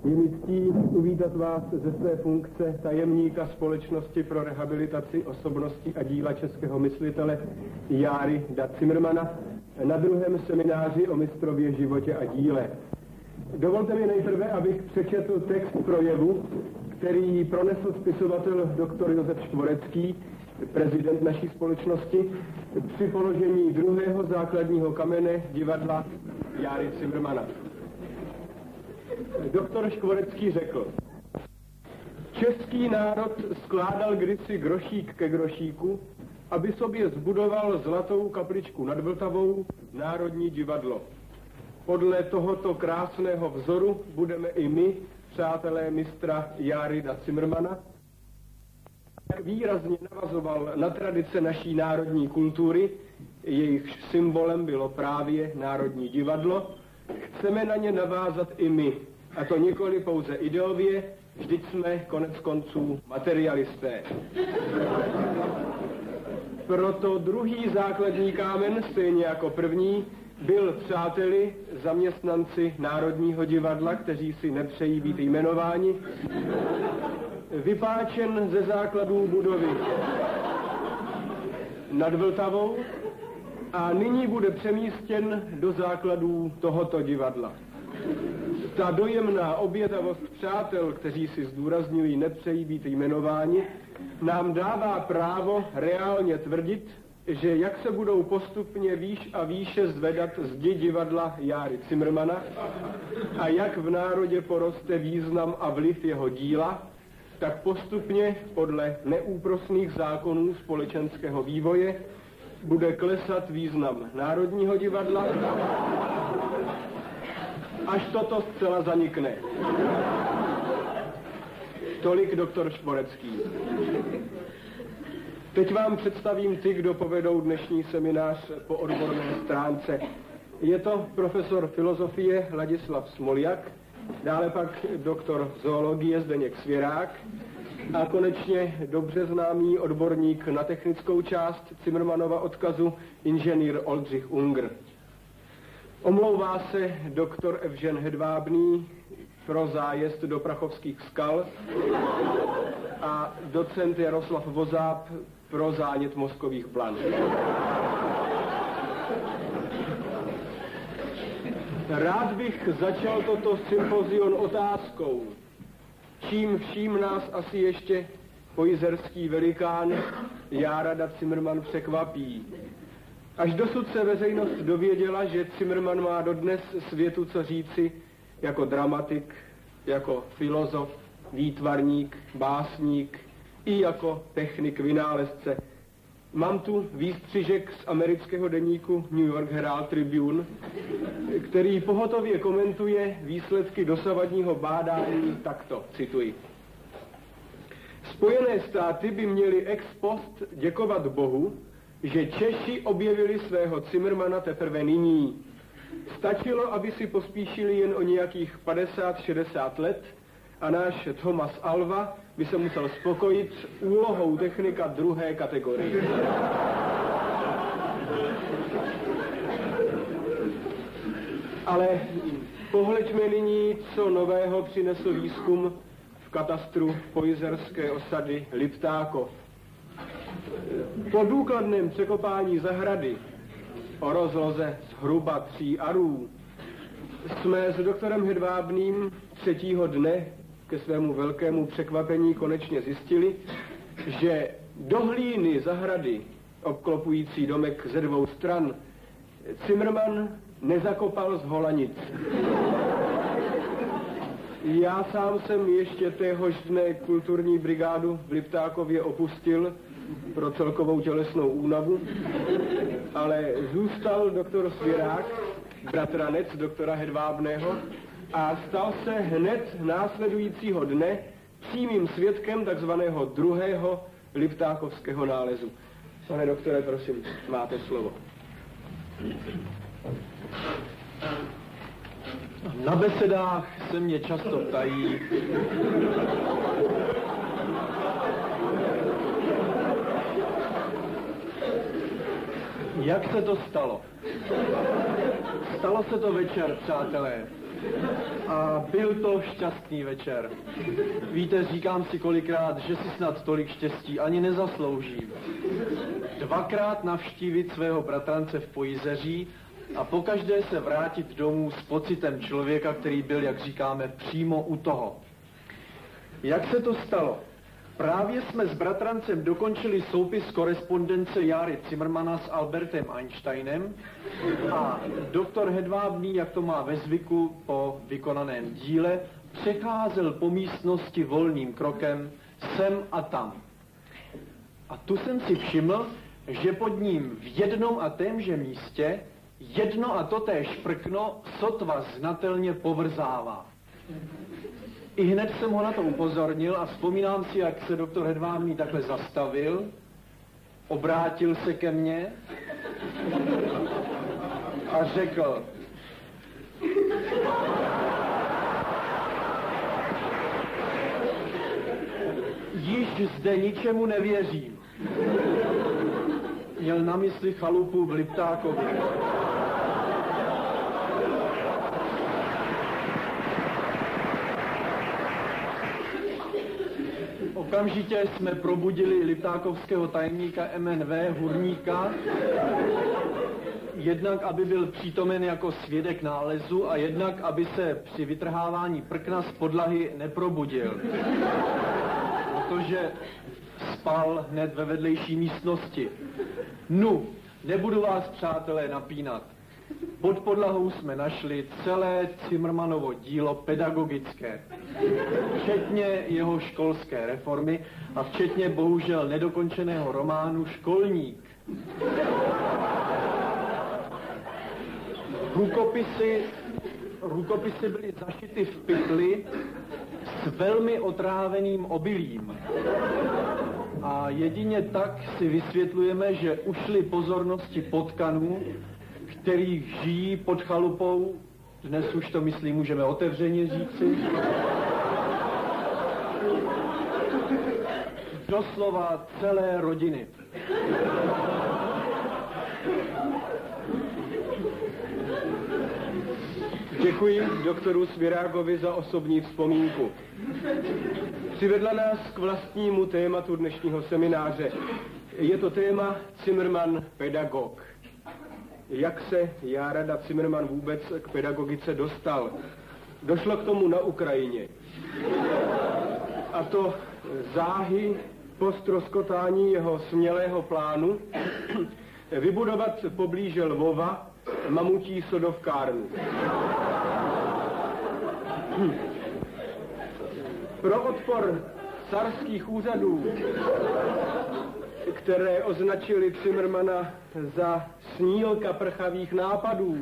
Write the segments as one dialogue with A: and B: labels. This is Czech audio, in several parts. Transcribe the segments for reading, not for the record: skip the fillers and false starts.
A: Je mi ctí uvítat vás ze své funkce tajemníka Společnosti pro rehabilitaci osobnosti a díla českého myslitele Járy Da Cimrmana na druhém semináři o mistrově životě a díle. Dovolte mi nejprve, abych přečetl text projevu, který pronesl spisovatel doktor Josef Škvorecký, prezident naší společnosti, při položení druhého základního kamene divadla Járy Cimrmana. Doktor Škvorecký řekl: Český národ skládal kdysi grošík ke grošíku, aby sobě zbudoval zlatou kapličku nad Vltavou, Národní divadlo. Podle tohoto krásného vzoru budeme i my, přátelé mistra Járy Da Cimrmana, jak výrazně navazoval na tradice naší národní kultury, jejichž symbolem bylo právě Národní divadlo, chceme na ně navázat i my, a to nikoli pouze ideově, vždyť jsme konec konců materialisté. Proto druhý základní kámen, stejně jako první, byl, přáteli, zaměstnanci Národního divadla, kteří si nepřejí být jmenováni, vypáčen ze základů budovy nad Vltavou a nyní bude přemístěn do základů tohoto divadla. Ta dojemná obětavost přátel, kteří si zdůrazňují nepřejí být jmenováni, nám dává právo reálně tvrdit, že jak se budou postupně výš a výše zvedat zdi divadla Járy Cimrmana a jak v národě poroste význam a vliv jeho díla, tak postupně podle neúprosných zákonů společenského vývoje bude klesat význam Národního divadla, až toto zcela zanikne. Tolik doktor Škvorecký. Teď vám představím ty, kdo povedou dnešní seminář po odborné stránce. Je to profesor filozofie Ladislav Smoljak, dále pak doktor zoologie Zdeněk Svěrák a konečně dobře známý odborník na technickou část Cimrmanova odkazu inženýr Oldřich Unger. Omlouvá se doktor Evžen Hedvábný pro zájezd do Prachovských skal a docent Jaroslav Vozáb pro zánět mozkových blan. Rád bych začal toto sympozion otázkou, čím vším nás asi ještě pojizerský velikán Jára Da Cimrman překvapí. Až dosud se veřejnost dověděla, že Cimrman má dodnes světu co říci jako dramatik, jako filozof, výtvarník, básník i jako technik vynálezce. Mám tu výstřižek z amerického deníku New York Herald Tribune, který pohotově komentuje výsledky dosavadního bádání takto, cituji. Spojené státy by měly ex post děkovat Bohu, že Češi objevili svého Cimrmana teprve nyní. Stačilo, aby si pospíšili jen o nějakých 50-60 let a náš Thomas Alva by se musel spokojit s úlohou technika druhé kategorie. Ale pohleďme nyní, co nového přinesl výzkum v katastru pojizerské osady Liptákov. Po důkladném překopání zahrady o rozloze zhruba 3 arů jsme s doktorem Hedvábným 3. dne ke svému velkému překvapení konečně zjistili, že do hlíny zahrady obklopující domek ze 2 stran Cimrman nezakopal zhola nic. Já sám jsem ještě téhož dne kulturní brigádu v Liptákově opustil pro celkovou tělesnou únavu, ale zůstal doktor Svěrák, bratranec doktora Hedvábného, a stal se hned následujícího dne přímým svědkem takzvaného druhého liptákovského nálezu. Pane doktore, prosím, máte slovo.
B: Na besedách se mě často ptají, jak se to stalo. Stalo se to večer, přátelé, A byl to šťastný večer. Víte, říkám si kolikrát, že si snad tolik štěstí ani nezasloužím. 2krát navštívit svého bratrance v Pojizeří a pokaždé se vrátit domů s pocitem člověka, který byl, jak říkáme, přímo u toho. Jak se to stalo? Právě jsme s bratrancem dokončili soupis korespondence Járy Cimrmana s Albertem Einsteinem a doktor Hedvábný, jak to má ve zvyku po vykonaném díle, přecházel po místnosti volným krokem sem a tam. A tu jsem si všiml, že pod ním v jednom a témže místě jedno a totéž prkno sotva znatelně povrzává. I hned jsem ho na to upozornil a vzpomínám si, jak se doktor Hedvábný takhle zastavil, obrátil se ke mně a řekl: již zde ničemu nevěřím. Měl na mysli chalupu v Liptákově. Okamžitě jsme probudili liptákovského tajemníka MNV Hurníka, jednak aby byl přítomen jako svědek nálezu a jednak aby se při vytrhávání prkna z podlahy neprobudil, protože spal hned ve vedlejší místnosti. Nu, nebudu vás, přátelé, napínat. Pod podlahou jsme našli celé Cimrmanovo dílo pedagogické, včetně jeho školské reformy a včetně bohužel nedokončeného románu Školník. Rukopisy byly zašity v pytli s velmi otráveným obilím. A jedině tak si vysvětlujeme, že ušly pozornosti potkanů, kterých žijí pod chalupou, dnes už to, myslím, můžeme otevřeně říci, doslova celé rodiny.
A: Děkuji doktoru Svirágovi za osobní vzpomínku. Přivedla nás k vlastnímu tématu dnešního semináře. Je to téma Cimrman pedagog. Jak se Járada Cimrman vůbec k pedagogice dostal? Došlo k tomu na Ukrajině. A to záhy po ztroskotání jeho smělého plánu vybudovat poblíže Lvova mamutí sodovkárnu. Pro odpor carských úřadů, které označili Cimrmana za snílka prchavých nápadů,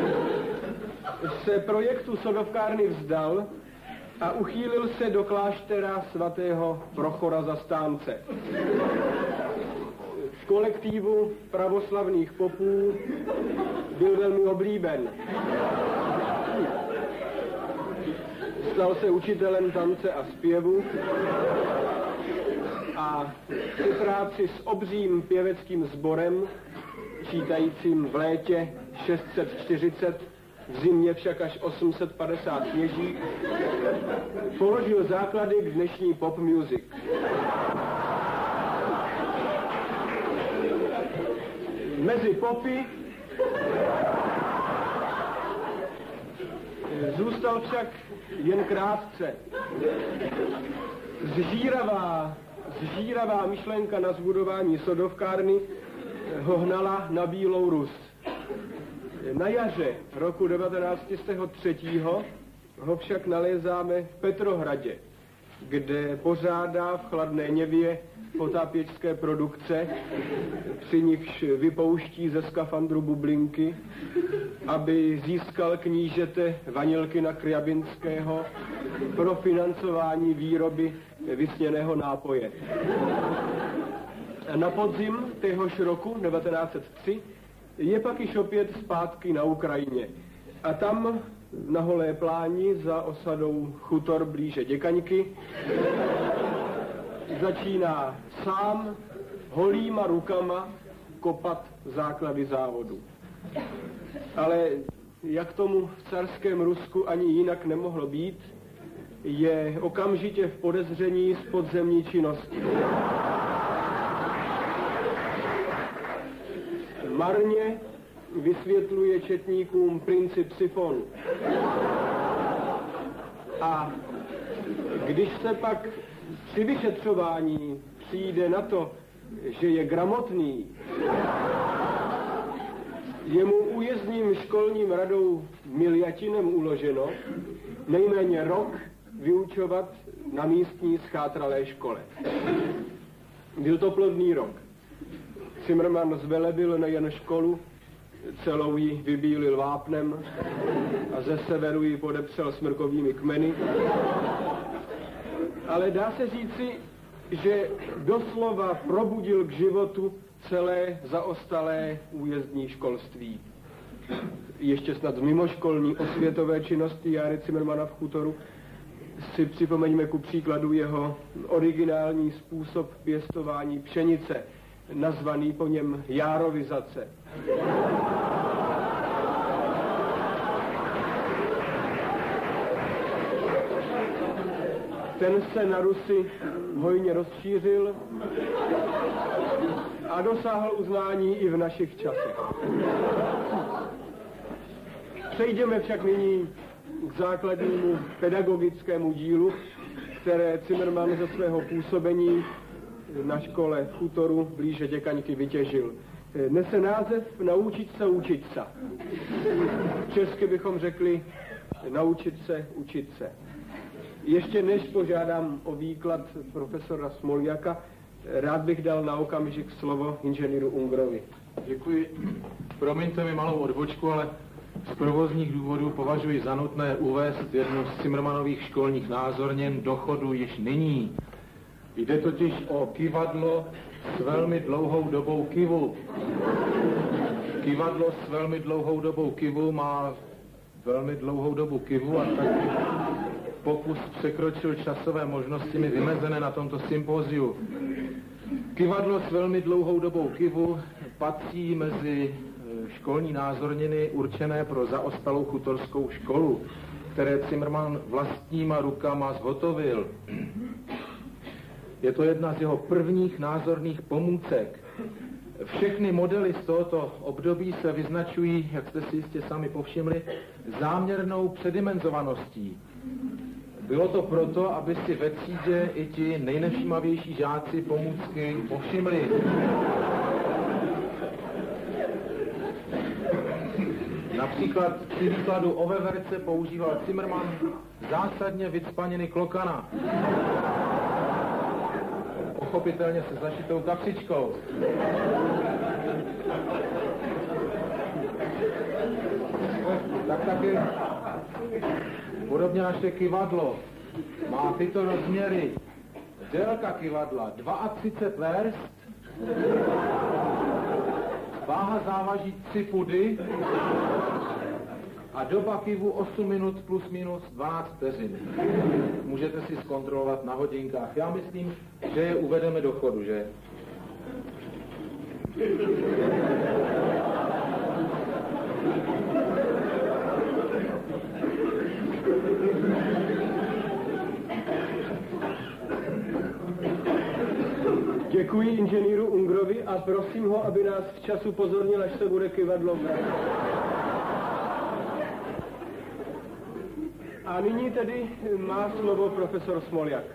A: se projektu sodovkárny vzdal a uchýlil se do kláštera svatého Prochora Zastánce. V kolektivu pravoslavných popů byl velmi oblíben. Stal se učitelem tance a zpěvu a při práci s obřím pěveckým sborem, čítajícím v létě 640, v zimě však až 850 kněží, položil základy k dnešní pop music. Mezi popy zůstal však jen krátce. Zžíravá myšlenka na zbudování sodovkárny ho hnala na Bílou Rus. Na jaře roku 1903. ho však nalézáme v Petrohradě, kde pořádá v Chladné Něvě potápěčské produkce, při nichž vypouští ze skafandru bublinky, aby získal knížete Vanilkina Kryabinského pro financování výroby vysněného nápoje. Na podzim téhož roku 1903 je pak již opět zpátky na Ukrajině. A tam na Holé pláni za osadou Chutor blíže Děkaňky začíná sám holýma rukama kopat základy závodu. Ale jak tomu v carském Rusku ani jinak nemohlo být, je okamžitě v podezření z podzemní činnosti. Marně vysvětluje četníkům princip sifonu. A když se pak při vyšetřování přijde na to, že je gramotný, je mu újezdním školním radou Miljatinem uloženo nejméně rok vyučovat na místní schátralé škole. Byl to plodný rok. Zimmermann zvelebil nejen školu, celou ji vybílil vápnem a ze severu ji podepsal smrkovými kmeny. Ale dá se říci, že doslova probudil k životu celé zaostalé újezdní školství. Ještě snad z mimoškolní osvětové činnosti Járy Zimmermanna v Chutoru si připomeňme ku příkladu jeho originální způsob pěstování pšenice, nazvaný po něm járovizace. Ten se na Rusy hojně rozšířil a dosáhl uznání i v našich časech. Přejdeme však nyní k základnímu pedagogickému dílu, které Zimmermann ze svého působení na škole v Chutoru blíže Děkaňky vytěžil. Nese název Naučit se učit se. Česky bychom řekli naučit se učit se. Ještě než požádám o výklad profesora Smoljaka, rád bych dal na okamžik slovo inženýru Ungrovi.
C: Děkuji. Promiňte mi malou odbočku, ale z provozních důvodů považuji za nutné uvést jednu z Zimmermannových školních názorněn do chodu již nyní. Jde totiž o kyvadlo s velmi dlouhou dobou kyvu. Kyvadlo s velmi dlouhou dobou kyvu má velmi dlouhou dobu kyvu a tak pokus překročil časové možnosti mi vymezené na tomto sympóziu. Kyvadlo s velmi dlouhou dobou kyvu patří mezi školní názorniny určené pro zaostalou chutorskou školu, které Zimmermann vlastníma rukama zhotovil. Je to jedna z jeho prvních názorných pomůcek. Všechny modely z tohoto období se vyznačují, jak jste si jistě sami povšimli, záměrnou předimenzovaností. Bylo to proto, aby si ve třídě i ti nejnevšímavější žáci pomůcky povšimli. Například při výkladu o veverce používal Zimmermann zásadně vycpaněný klokana. Pochopitelně se zašitou kapsičkou. Tak taky podobně naše kyvadlo má tyto rozměry. Délka kyvadla 32 verst, váha závaží 3 pudy a doba kyvu 8 minut plus minus 12 vteřin. Můžete si zkontrolovat na hodinkách. Já myslím, že je uvedeme do chodu, že?
A: Děkuji inženýru Ungrovi a prosím ho, aby nás včas upozornil, až se bude kyvadlo vracet. A nyní tedy má slovo profesor Smoljak.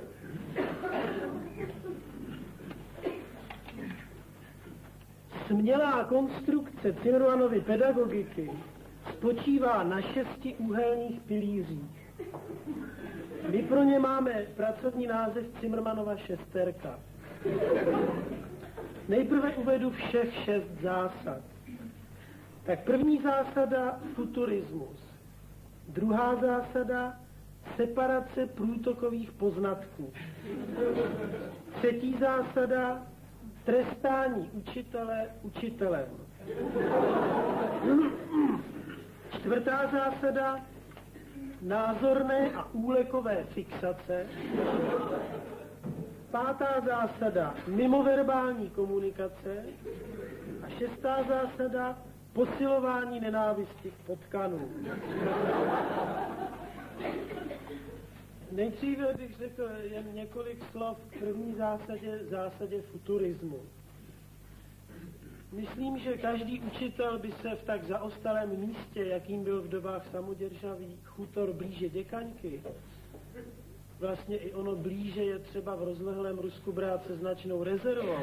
D: Smělá konstrukce Zimmermannovy pedagogiky spočívá na 6 úhelných pilířích. My pro ně máme pracovní název Zimmermannova šesterka. Nejprve uvedu všech 6 zásad. Tak první zásada futurismus. Druhá zásada separace průtokových poznatků. Třetí zásada trestání učitele učitelem. Čtvrtá zásada názorné a úlekové fixace. Pátá zásada mimoverbální komunikace a šestá zásada posilování nenávisti k potkanům. Nejdříve bych řekl jen několik slov k první zásadě futurismu. Myslím, že každý učitel by se v tak zaostalém místě, jakým byl v dobách samoděržaví Chutor blíže Děkaňky, vlastně i ono blíže je třeba v rozlehlém Rusku brát se značnou rezervou.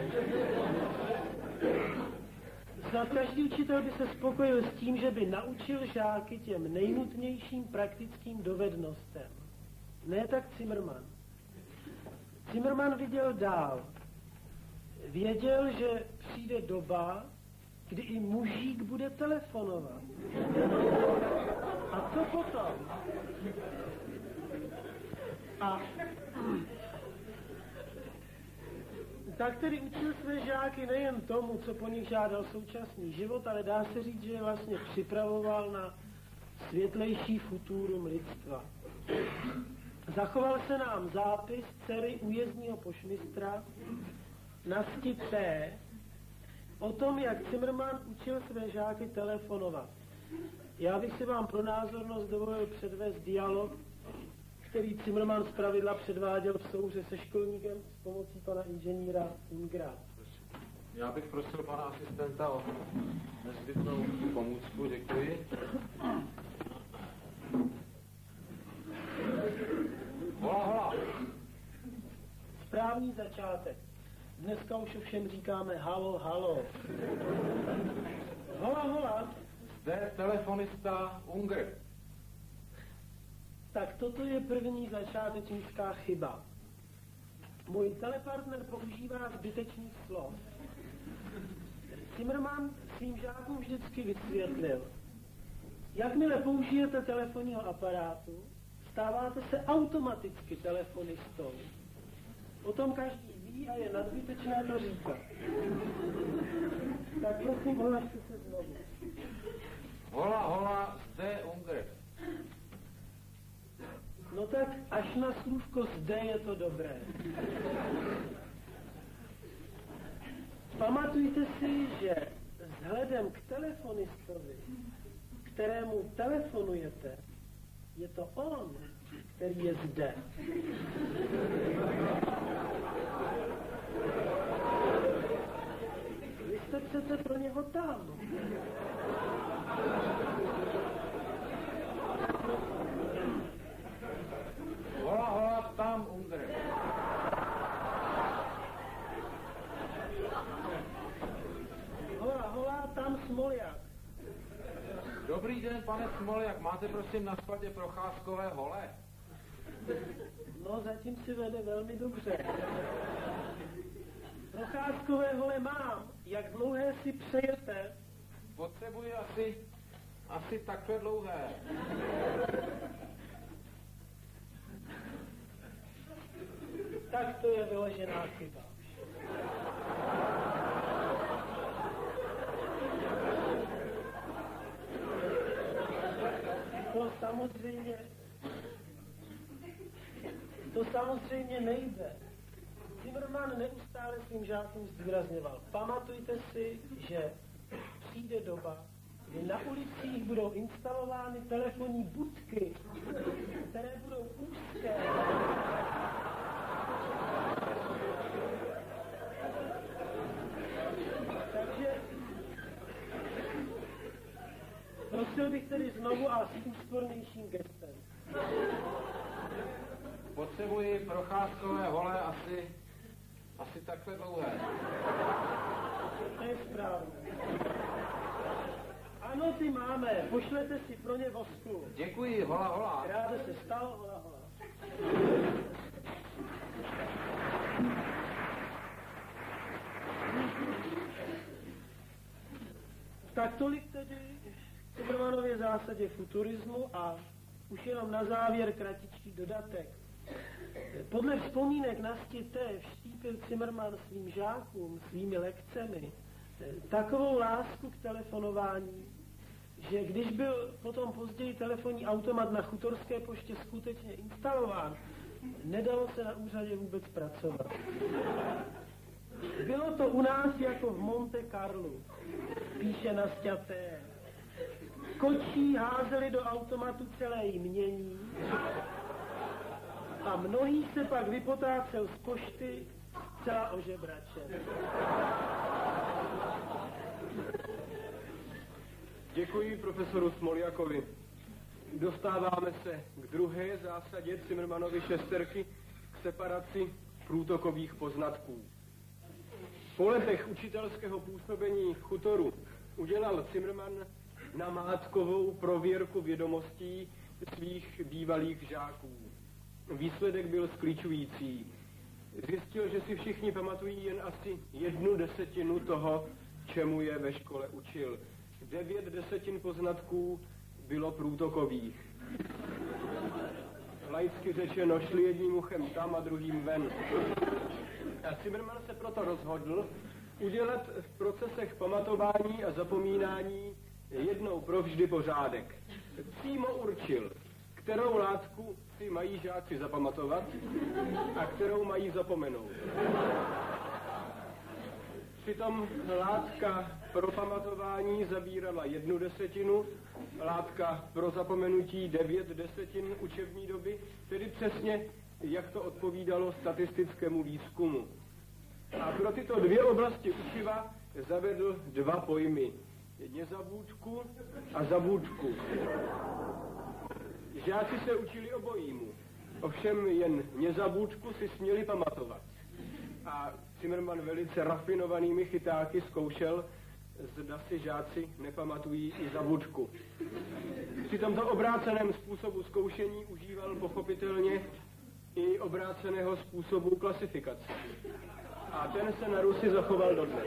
D: Snad každý učitel by se spokojil s tím, že by naučil žáky těm nejnutnějším praktickým dovednostem. Ne tak Zimmermann. Zimmermann viděl dál. Věděl, že přijde doba, kdy i mužík bude telefonovat. A co potom? A tak tedy učil své žáky nejen tomu, co po nich žádal současný život, ale dá se říct, že je vlastně připravoval na světlejší futurum lidstva. Zachoval se nám zápis dcery újezdního pošmistra Nasti T. o tom, jak Zimmermann učil své žáky telefonovat. Já bych si vám pro názornost dovolil předvést dialog, který Zimmermann zpravidla předváděl v souhře se školníkem s pomocí pana inženýra Ungra.
C: Já bych prosil pana asistenta o nezbytnou pomůcku, děkuji. Hola.
D: Správný začátek. Dneska už ovšem říkáme halo. Hola.
C: Zde telefonista Unger.
D: Tak toto je první začátečnická chyba. Můj telepartner používá zbytečných slov. Zimmermann svým žákům vždycky vysvětlil. Jakmile použijete telefonního aparátu, stáváte se automaticky telefonistou. O tom každý ví a je nadbytečné to říkat. Tak prosím, ohlašte se znovu.
C: Hola, zde Unger.
D: No tak až na slůvko zde je to dobré. Pamatujte si, že vzhledem k telefonistovi, kterému telefonujete, je to on, který je zde. Vy jste přece pro něho tam.
C: Hola, tam Unger.
D: Hola, tam Smoljak.
C: Dobrý den, pane Smoljak, máte prosím na skladě procházkové hole?
D: No, zatím si vede velmi dobře. Procházkové hole mám. Jak dlouhé si přejete?
C: Potřebuji asi takhle dlouhé.
D: Tak to je vyložená chyba. To samozřejmě nejde. Zimmermann neustále svým žákům zdůrazňoval. Pamatujte si, že přijde doba, kdy na ulicích budou instalovány telefonní budky, které budou úzké. Takže prosil bych tedy znovu a s úspornějším gestem.
C: Potřebuji procházkové hole asi takhle dlouhé.
D: To je správně. Ano, ty máme. Pošlete si pro ně vosku.
C: Děkuji, hola.
D: Ráda se stalo, hola. Tak tolik tedy k Zimmermannově zásadě futurismu a už jenom na závěr kratičký dodatek. Podle vzpomínek Nasti T. vštípil Zimmermann svým žákům, svými lekcemi, takovou lásku k telefonování, že když byl potom později telefonní automat na Chutorské poště skutečně instalován, nedalo se na úřadě vůbec pracovat. Bylo to u nás jako v Monte Carlo, píše Nasťaté. Kočí házeli do automatu celé jmění a mnohý se pak vypotácel z pošty celá ožebračen.
A: Děkuji profesoru Smoljakovi. Dostáváme se k druhé zásadě Zimmermannovy šesterky, k separaci průtokových poznatků. Po letech učitelského působení v Chutoru udělal Zimmermann namátkovou prověrku vědomostí svých bývalých žáků. Výsledek byl skličující. Zjistil, že si všichni pamatují jen asi 1/10 toho, čemu je ve škole učil. 9/10 poznatků bylo průtokových. Laicky řečeno, šli jedním uchem tam a druhým ven. A Zimmermann se proto rozhodl udělat v procesech pamatování a zapomínání jednou provždy pořádek. Přímo určil, kterou látku si mají žáci zapamatovat a kterou mají zapomenout. Přitom látka pro pamatování zabírala 1/10, látka pro zapomenutí 9/10 učební doby, tedy přesně, jak to odpovídalo statistickému výzkumu. A pro tyto dvě oblasti učiva zavedl dva pojmy. Nezabůdku a zabůdku. Žáci se učili obojímu, ovšem jen nezabůdku si směli pamatovat. A Zimmermann velice rafinovanými chytáky zkoušel, zda si žáci nepamatují i zabůdku. Při tomto obráceném způsobu zkoušení užíval pochopitelně i obráceného způsobu klasifikace. A ten se na Rusi zachoval dodnes.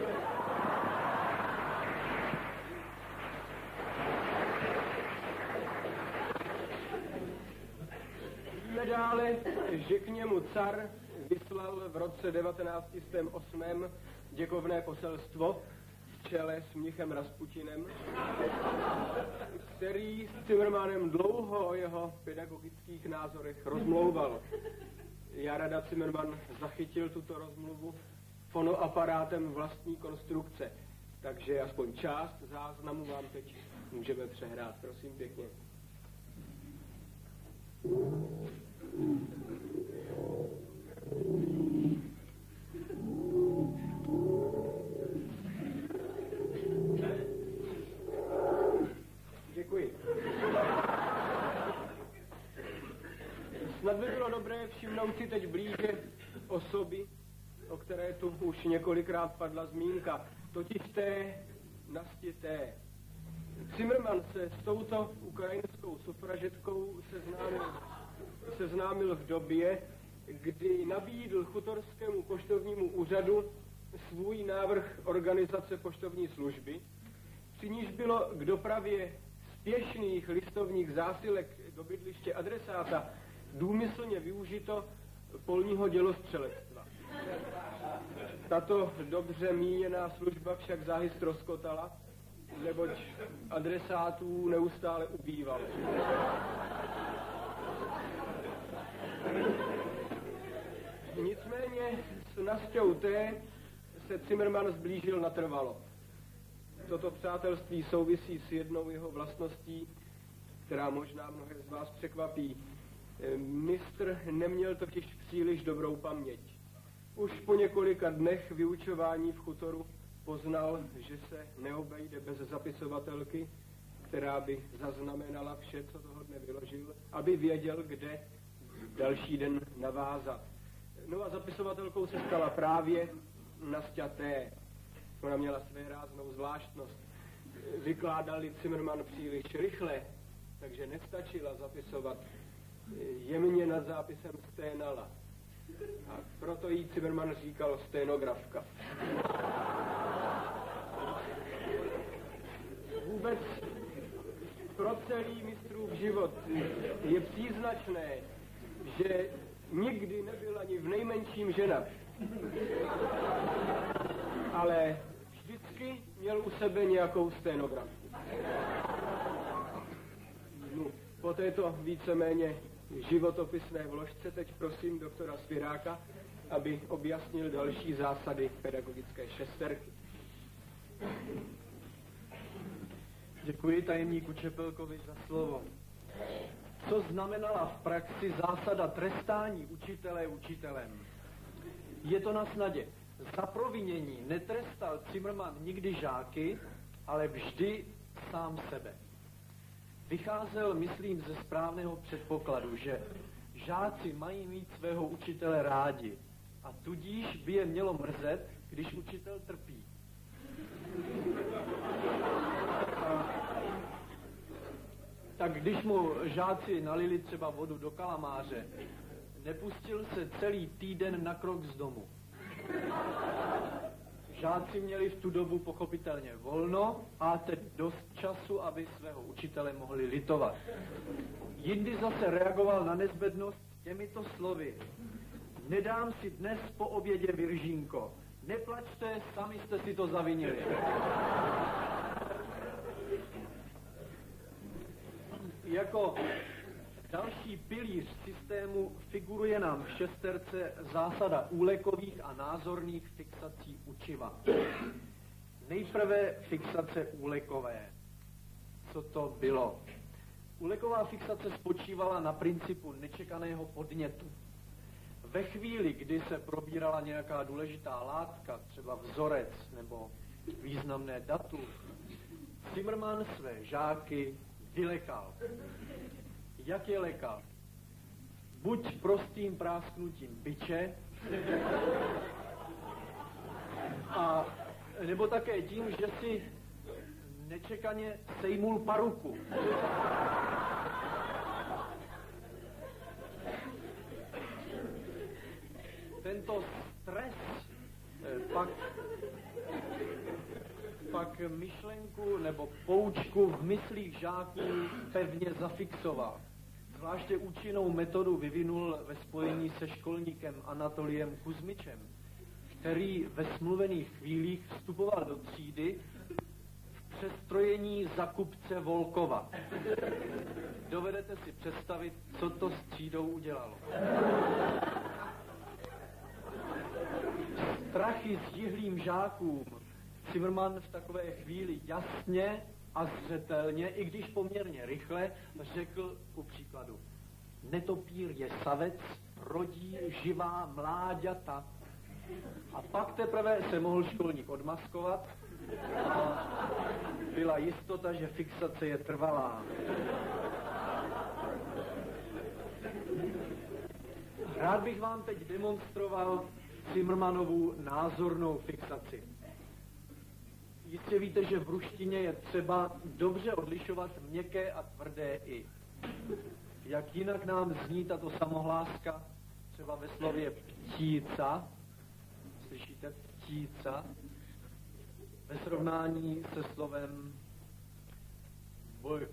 A: Víme dále, že k němu car vyslal v roce 1908 děkovné poselstvo v čele s mnichem Rasputinem, který s Zimmermannem dlouho o jeho pedagogických názorech rozmlouval. Jarada Zimmermann zachytil tuto rozmluvu fonoaparátem vlastní konstrukce, takže aspoň část záznamu vám teď můžeme přehrát. Prosím pěkně. Děkuji. Snad by bylo dobré všimnout si teď blíže osoby, o které tu už několikrát padla zmínka, totiž té Nastěté. Zimmermann se s touto ukrajinskou sufražetkou seznámil v době, kdy nabídl chutorskému poštovnímu úřadu svůj návrh organizace poštovní služby, při níž bylo k dopravě spěšných listovních zásilek do bydliště adresáta důmyslně využito polního dělostřelectva. Tato dobře míněná služba však záhy ztroskotala, neboť adresátů neustále ubývalo. Nicméně s Nasťou T. se Zimmermann zblížil natrvalo. Toto přátelství souvisí s jednou jeho vlastností, která možná mnohé z vás překvapí. Mistr neměl totiž příliš dobrou paměť. Už po několika dnech vyučování v Chutoru poznal, že se neobejde bez zapisovatelky, která by zaznamenala vše, co toho dne vyložil, aby věděl, kde další den navázat. No a zapisovatelkou se stala právě Nasťa T. Ona měla své ráznou zvláštnost. Vykládal-li Zimmermann příliš rychle, takže nestačila zapisovat, jemně nad zápisem sténala. A proto jí Zimmermann říkal sténografka. Vůbec pro celý mistrův život je příznačné, že nikdy nebyl ani v nejmenším ženat. Ale vždycky měl u sebe nějakou sténografku. No, po této víceméně životopisné vložce teď prosím doktora Sviráka, aby objasnil další zásady pedagogické šesterky.
B: Děkuji tajemníku Čepelkovi za slovo. Co znamenala v praxi zásada trestání učitele učitelem? Je to na snadě. Za provinění netrestal Zimmermann nikdy žáky, ale vždy sám sebe. Vycházel, myslím, ze správného předpokladu, že žáci mají mít svého učitele rádi a tudíž by je mělo mrzet, když učitel trpí. Tak když mu žáci nalili třeba vodu do kalamáře, nepustil se celý týden na krok z domu. Žáci měli v tu dobu pochopitelně volno a teď dost času, aby svého učitele mohli litovat. Jindy zase reagoval na nezbednost těmito slovy. Nedám si dnes po obědě, Viržínko. Neplačte, sami jste si to zavinili. Jako další pilíř systému figuruje nám v šesterce zásada úlekových a názorných fixací učiva. Nejprve fixace úlekové. Co to bylo? Úleková fixace spočívala na principu nečekaného podnětu. Ve chvíli, kdy se probírala nějaká důležitá látka, třeba vzorec nebo významné datum, Zimmermann své žáky vylekal. Jak je lekal? Buď prostým prásknutím biče, a nebo také tím, že si nečekaně sejmul paruku. Tento stres pak myšlenku nebo poučku v myslích žáků pevně zafixoval. Zvláště účinnou metodu vyvinul ve spojení se školníkem Anatoliem Kuzmičem, který ve smluvených chvílích vstupoval do třídy v přestrojení zakupce Volkova. Dovedete si představit, co to s třídou udělalo. Strachy s jihlým žákům Zimmermann v takové chvíli jasně a zřetelně, i když poměrně rychle, řekl ku příkladu: netopír je savec, rodí živá mláďata. A pak teprve se mohl školník odmaskovat a byla jistota, že fixace je trvalá. Rád bych vám teď demonstroval Zimmermannovu názornou fixaci. Jistě víte, že v ruštině je třeba dobře odlišovat měkké a tvrdé i. Jak jinak nám zní tato samohláska, třeba ve slově ptíca, slyšíte, ptíca, ve srovnání se slovem vlk.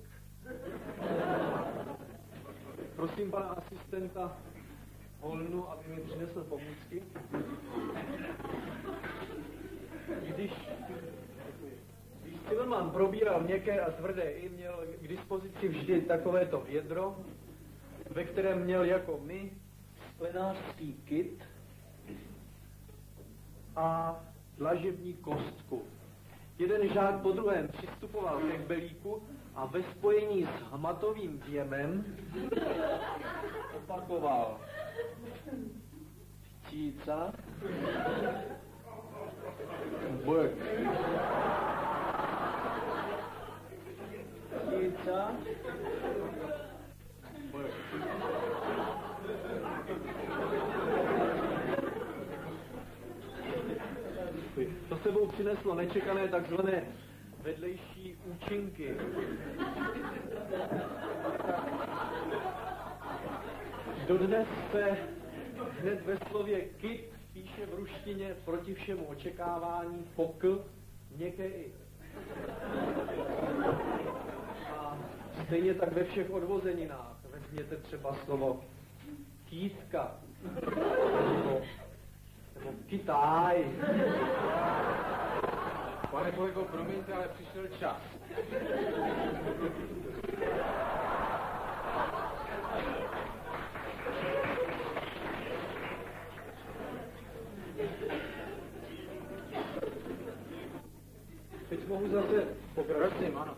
B: Prosím pana asistenta Holnu, aby mi přinesl pomůcky. Když Zimmermann probíral měkké a tvrdé i, měl k dispozici vždy takovéto vědro, ve kterém měl jako my sklenářský kit a dlažební kostku. Jeden žák po druhém přistupoval ke kbelíku a ve spojení s hmatovým věmem opakoval: ptíca, vlk. Ptíca, vlk. To sebou přineslo nečekané takzvané vedlejší účinky. Dodnes se hned ve slově kit píše v ruštině proti všemu očekávání pokl měkké i. A stejně tak ve všech odvozeninách. Vezměte třeba slovo kýtka nebo kytaj.
C: Pane kolego, promiňte, ale přišel čas.
B: Už mohu zase pokračovat. Ano.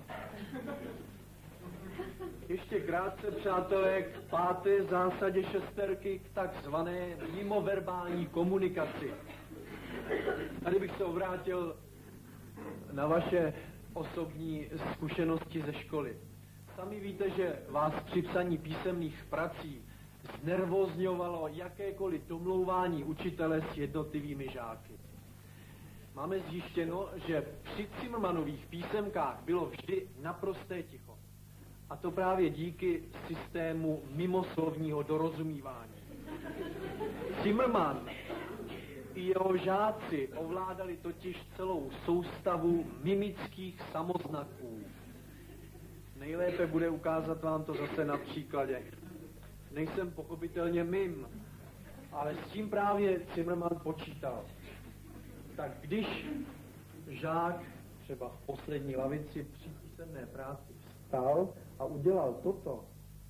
B: Ještě krátce, přátelé, k páté zásadě šesterky, k takzvané mimoverbální komunikaci. Tady bych se obrátil na vaše osobní zkušenosti ze školy. Sami víte, že vás při psaní písemných prací znervózňovalo jakékoliv domlouvání učitele s jednotlivými žáky. Máme zjištěno, že při Zimmermanových písemkách bylo vždy naprosté ticho. A to právě díky systému mimoslovního dorozumívání. Zimmermann i jeho žáci ovládali totiž celou soustavu mimických samoznaků. Nejlépe bude ukázat vám to zase na příkladech. Nejsem pochopitelně mim, ale s tím právě Zimmermann počítal. Tak když žák třeba v poslední lavici při písemné práci vstal a udělal toto,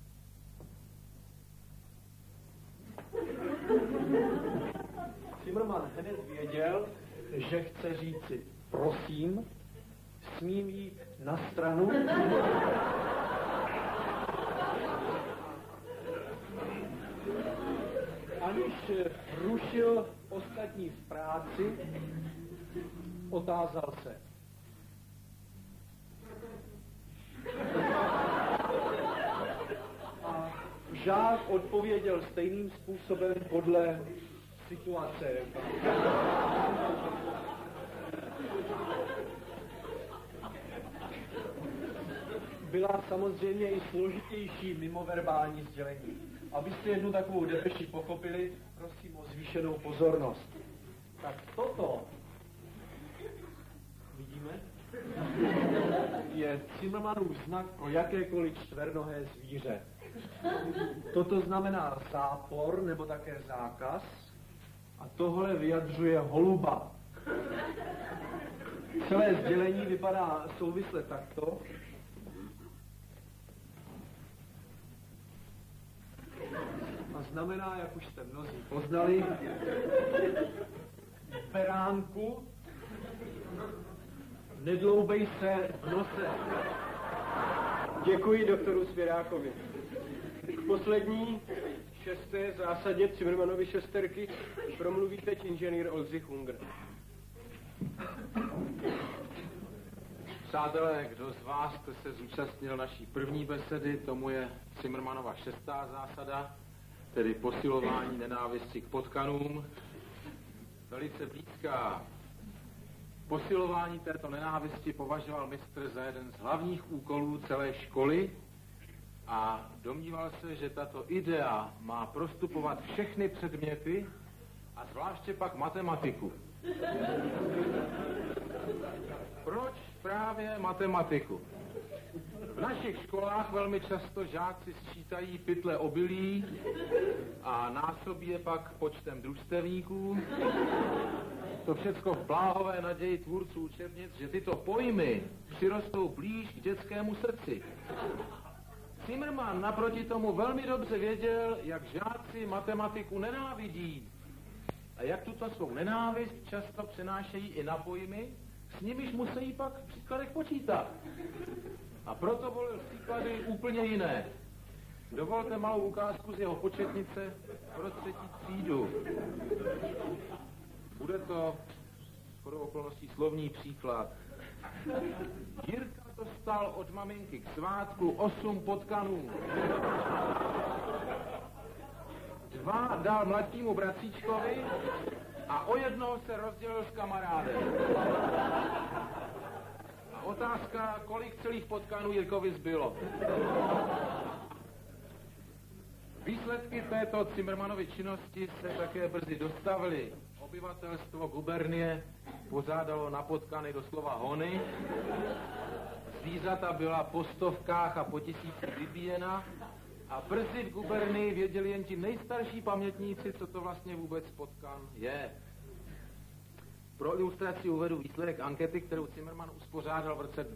B: Zimmermann hned věděl, že chce říci prosím, smím jít na stranu. Aniž rušil ostatní v práci, otázal se. A žák odpověděl stejným způsobem podle situace. Byla samozřejmě i složitější mimoverbální sdělení. Abyste jednu takovou depeši pochopili, prosím o zvýšenou pozornost. Tak toto, vidíme, je Zimmermannův znak pro jakékoliv čtvernohé zvíře. Toto znamená zápor nebo také zákaz a tohle vyjadřuje holuba. Celé sdělení vypadá souvisle takto. A znamená, jak už jste mnozí poznali, beránku, nedloubej se v nose.
A: Děkuji doktoru Svěrákovi. V poslední, šesté zásadě Zimmermannovy šesterky promluví teď inženýr Oldřich Unger.
C: Přátelé, kdo z vás jste se zúčastnil naší první besedy, tomu je Zimmermannova šestá zásada, tedy posilování nenávisti k potkanům. Velice blízká. Posilování této nenávisti považoval mistr za jeden z hlavních úkolů celé školy a domníval se, že tato idea má prostupovat všechny předměty a zvláště pak matematiku. Proč právě matematiku? V našich školách velmi často žáci sčítají pytle obilí a násobí je pak počtem družstevníků. To všecko v bláhové naději tvůrců učebnic, že tyto pojmy přirostou blíž k dětskému srdci. Zimmermann naproti tomu velmi dobře věděl, jak žáci matematiku nenávidí a jak tuto svou nenávist často přenášejí i na pojmy, s nimiž musí pak v příkladech počítat. A proto volil příklady úplně jiné. Dovolte malou ukázku z jeho početnice pro 3. třídu. Bude to shodou okolností slovní příklad. Jirka dostal od maminky k svátku 8 potkanů. 2 dal mladšímu bratříčkovi a o jednoho se rozdělil s kamarádem. A otázka, kolik celých potkanů Jirkovi zbylo. Výsledky této Zimmermannovy činnosti se také brzy dostavily. Obyvatelstvo gubernie pořádalo na potkany doslova hony. Zvířata byla po stovkách a po tisíci vybíjena a brzy v gubernii věděli jen ti nejstarší pamětníci, co to vlastně vůbec potkan je. Pro ilustraci uvedu výsledek ankety, kterou Zimmermann uspořádal v roce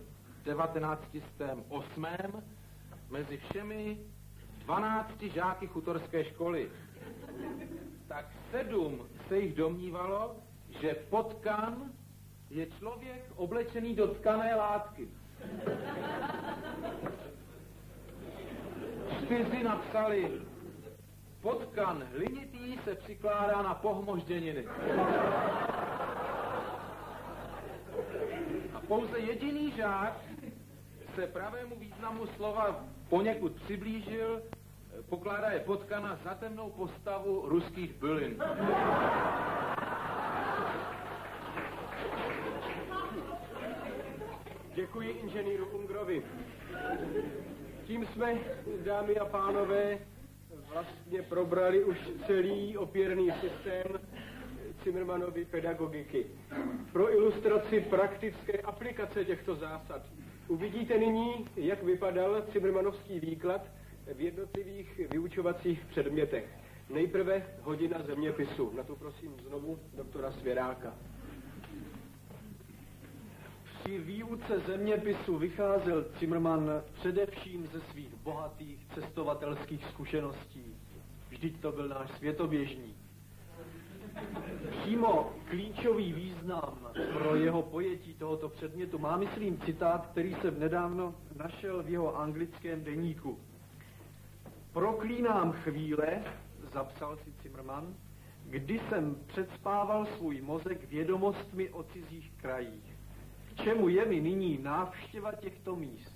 C: 1908 mezi všemi 12 žáky chutorské školy. Tak 7 se jich domnívalo, že potkan je člověk oblečený do tkané látky. Čtyři napsali, potkan hlinitý se přikládá na pohmožděniny. A pouze jediný žák se pravému významu slova poněkud přiblížil, pokládá je potkana za temnou postavu ruských bylin.
A: Děkuji inženýru Ungrovi. Tím jsme, dámy a pánové, vlastně probrali už celý opěrný systém Zimmermannovy pedagogiky. Pro ilustraci praktické aplikace těchto zásad uvidíte nyní, jak vypadal Zimmermannovský výklad v jednotlivých vyučovacích předmětech. Nejprve hodina zeměpisu. Na to prosím znovu doktora Svěráka.
B: Při výuce zeměpisu vycházel Zimmermann především ze svých bohatých cestovatelských zkušeností. Vždyť to byl náš světoběžník. Přímo klíčový význam pro jeho pojetí tohoto předmětu má, myslím, citát, který jsem nedávno našel v jeho anglickém deníku. Proklínám chvíle, zapsal si Zimmermann, kdy jsem předspával svůj mozek vědomostmi o cizích krajích. K čemu je mi nyní návštěva těchto míst?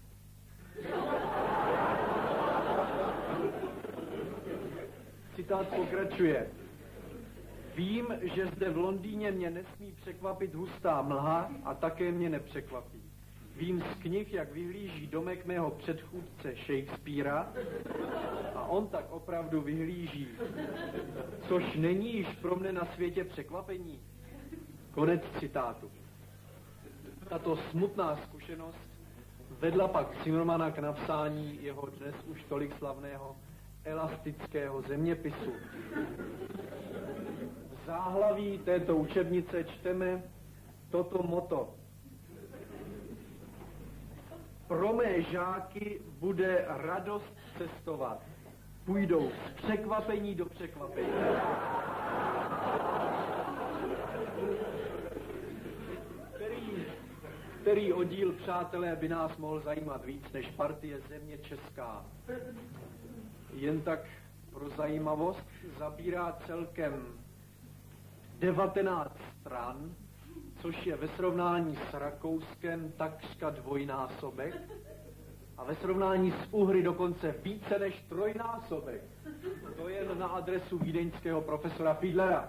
B: Citát pokračuje. Vím, že zde v Londýně mě nesmí překvapit hustá mlha a také mě nepřekvapí. Vím z knih, jak vyhlíží domek mého předchůdce Shakespearea a on tak opravdu vyhlíží, což není již pro mne na světě překvapení. Konec citátu. Tato smutná zkušenost vedla pak Zimmermanna k napsání jeho dnes už tolik slavného elastického zeměpisu. V záhlaví této učebnice čteme toto motto. Pro mé žáky bude radost cestovat. Půjdou z překvapení do překvapení. Který oddíl, přátelé, by nás mohl zajímat víc než partie Země česká? Jen tak pro zajímavost zabírá celkem 19 stran, což je ve srovnání s Rakouskem takřka dvojnásobek a ve srovnání s Uhry dokonce více než trojnásobek. To jen na adresu vídeňského profesora Fiedlera.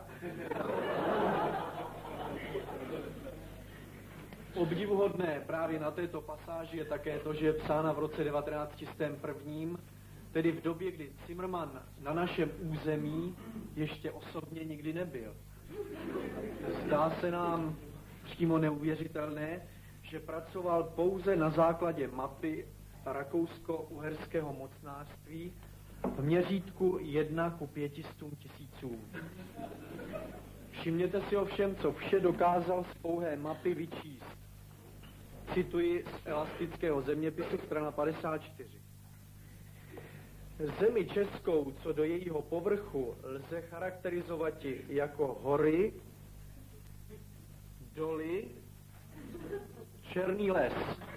B: Obdivuhodné právě na této pasáži je také to, že je psána v roce 1901, tedy v době, kdy Zimmermann na našem území ještě osobně nikdy nebyl. Zdá se nám přímo neuvěřitelné, že pracoval pouze na základě mapy rakousko-uherského mocnářství v měřítku 1:500 000. Všimněte si ovšem, co vše dokázal z pouhé mapy vyčíst. Cituji z elastického zeměpisu, strana 54. Zemi českou, co do jejího povrchu, lze charakterizovat jako hory, doly, černý les.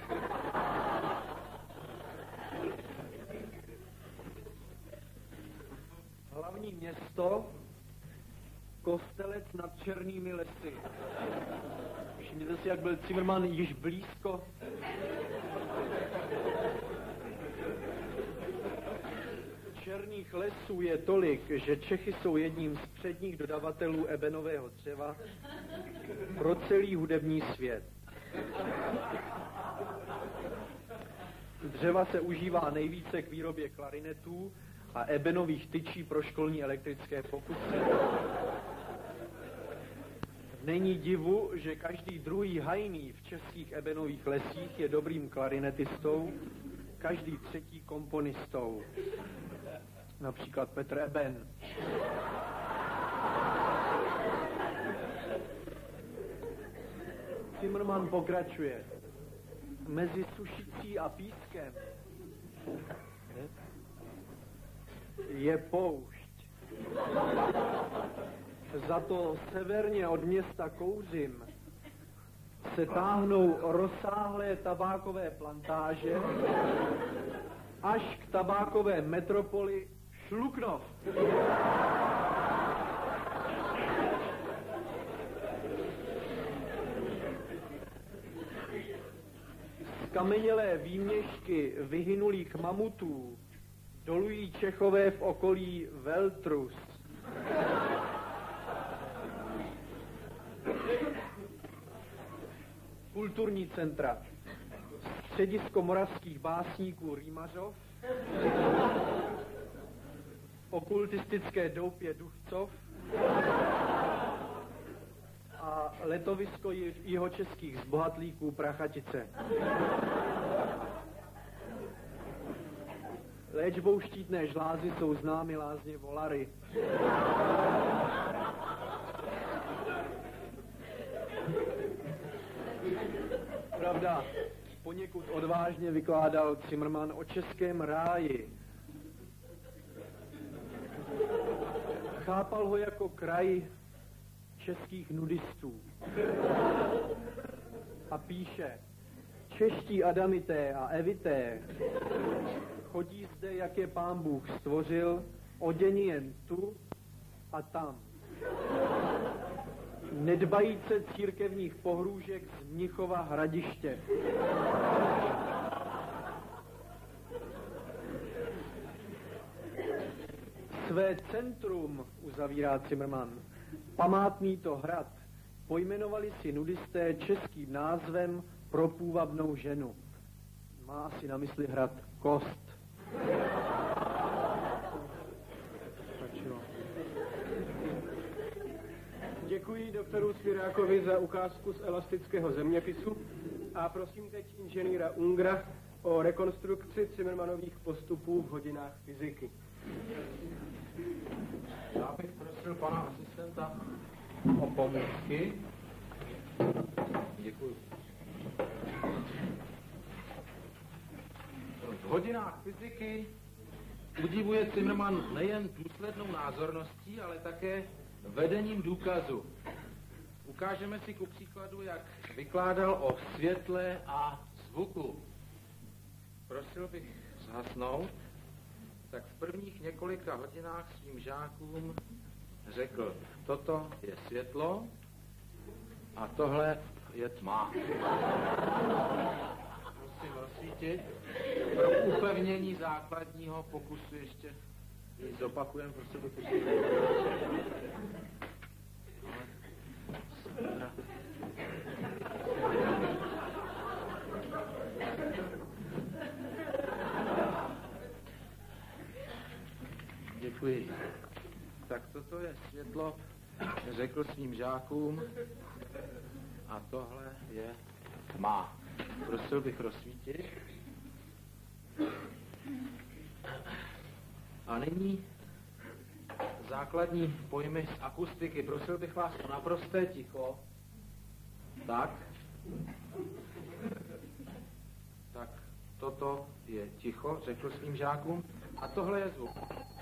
B: Hlavní město, Kostelec nad černými lesy. Všimněte si, jak byl Zimmermann již blízko. Černých lesů je tolik, že Čechy jsou jedním z předních dodavatelů ebenového dřeva pro celý hudební svět. Dřeva se užívá nejvíce k výrobě klarinetů a ebenových tyčí pro školní elektrické pokusy. Není divu, že každý druhý hajný v českých ebenových lesích je dobrým klarinetistou, každý třetí komponistou. Například Petr Eben. Zimmermann pokračuje. Mezi Sušicí a Pískem je poušť. Za to severně od města Kouřim se táhnou rozsáhlé tabákové plantáže až k tabákové metropoli Šluknov. Skamenělé výměšky vyhynulých mamutů dolují Čechové v okolí Veltrus. Kulturní centra. Středisko moravských básníků Rýmařov, okultistické doupě Duchcov a letovisko jihočeských zbohatlíků Prachatice. Léčbou štítné žlázy jsou známy lázně Volary. Pravda, poněkud odvážně vykládal Cimrman o českém ráji. Chápal ho jako kraj českých nudistů. A píše, čeští Adamité a Evité chodí zde, jak je Pán Bůh stvořil, oděni jen tu a tam. Nedbajíce církevních pohrůžek z Mnichova Hradiště. Své centrum, uzavírá Cimrman, památný to hrad, pojmenovali si nudisté českým názvem pro půvabnou ženu. Má asi na mysli hrad Kost.
A: Děkuji doktoru Svirákovi za ukázku z elastického zeměpisu a prosím teď inženýra Ungra o rekonstrukci Cimrmanových postupů v hodinách fyziky.
C: Já bych prosil pana asistenta o pomůcky. Děkuji. V hodinách fyziky udivuje Cimrman nejen důslednou názorností, ale také vedením důkazu. Ukážeme si ku příkladu, jak vykládal o světle a zvuku. Prosil bych zhasnout, tak v prvních několika hodinách svým žákům řekl, toto je světlo a tohle je tma. Musím rozsvítit. Pro upevnění základního pokusu ještě zopakujeme, prostě bych Děkuji. Tak toto je světlo, řekl svým žákům, a tohle je tma. Prosil bych rozsvítit. A nyní základní pojmy z akustiky. Prosil bych vás o naprosté ticho. Tak. Tak toto je ticho, řekl svým žákům. A tohle je zvuk.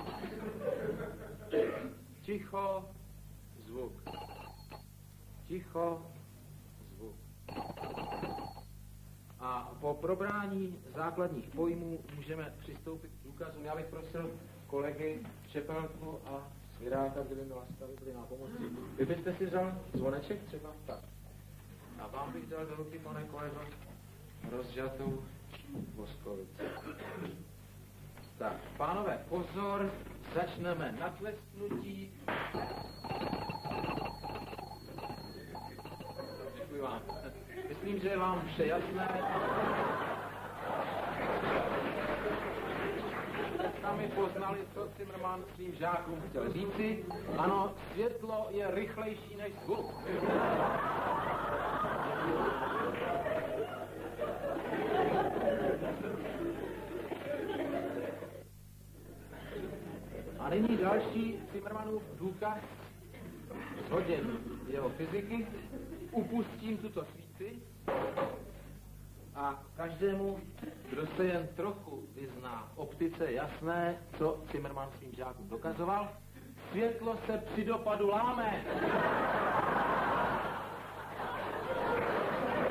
C: Ticho, zvuk. Ticho, zvuk. A po probrání základních pojmů můžeme přistoupit k důkazům. Já bych prosil kolegy Čepelku a Sviráka, kdyby mi laskavě byli na pomoci. Vy byste si vzal zvoneček třeba? Tak. A vám bych dal do ruky, pane kolego, rozžatou voskovici. Tak, pánové, pozor, začneme na tlesknutí. Děkuji vám. Myslím, že je vám vše jasné. Sami poznali, co Cimrman svým žákům chtěl říci. Ano, světlo je rychlejší než zvuk. A nyní další Cimrmanův důkaz z hodin jeho fyziky. Upustím tuto svíci a každému, kdo se jen trochu vyzná v optice, je jasné, co Cimrman svým žákům dokazoval. Světlo se při dopadu láme.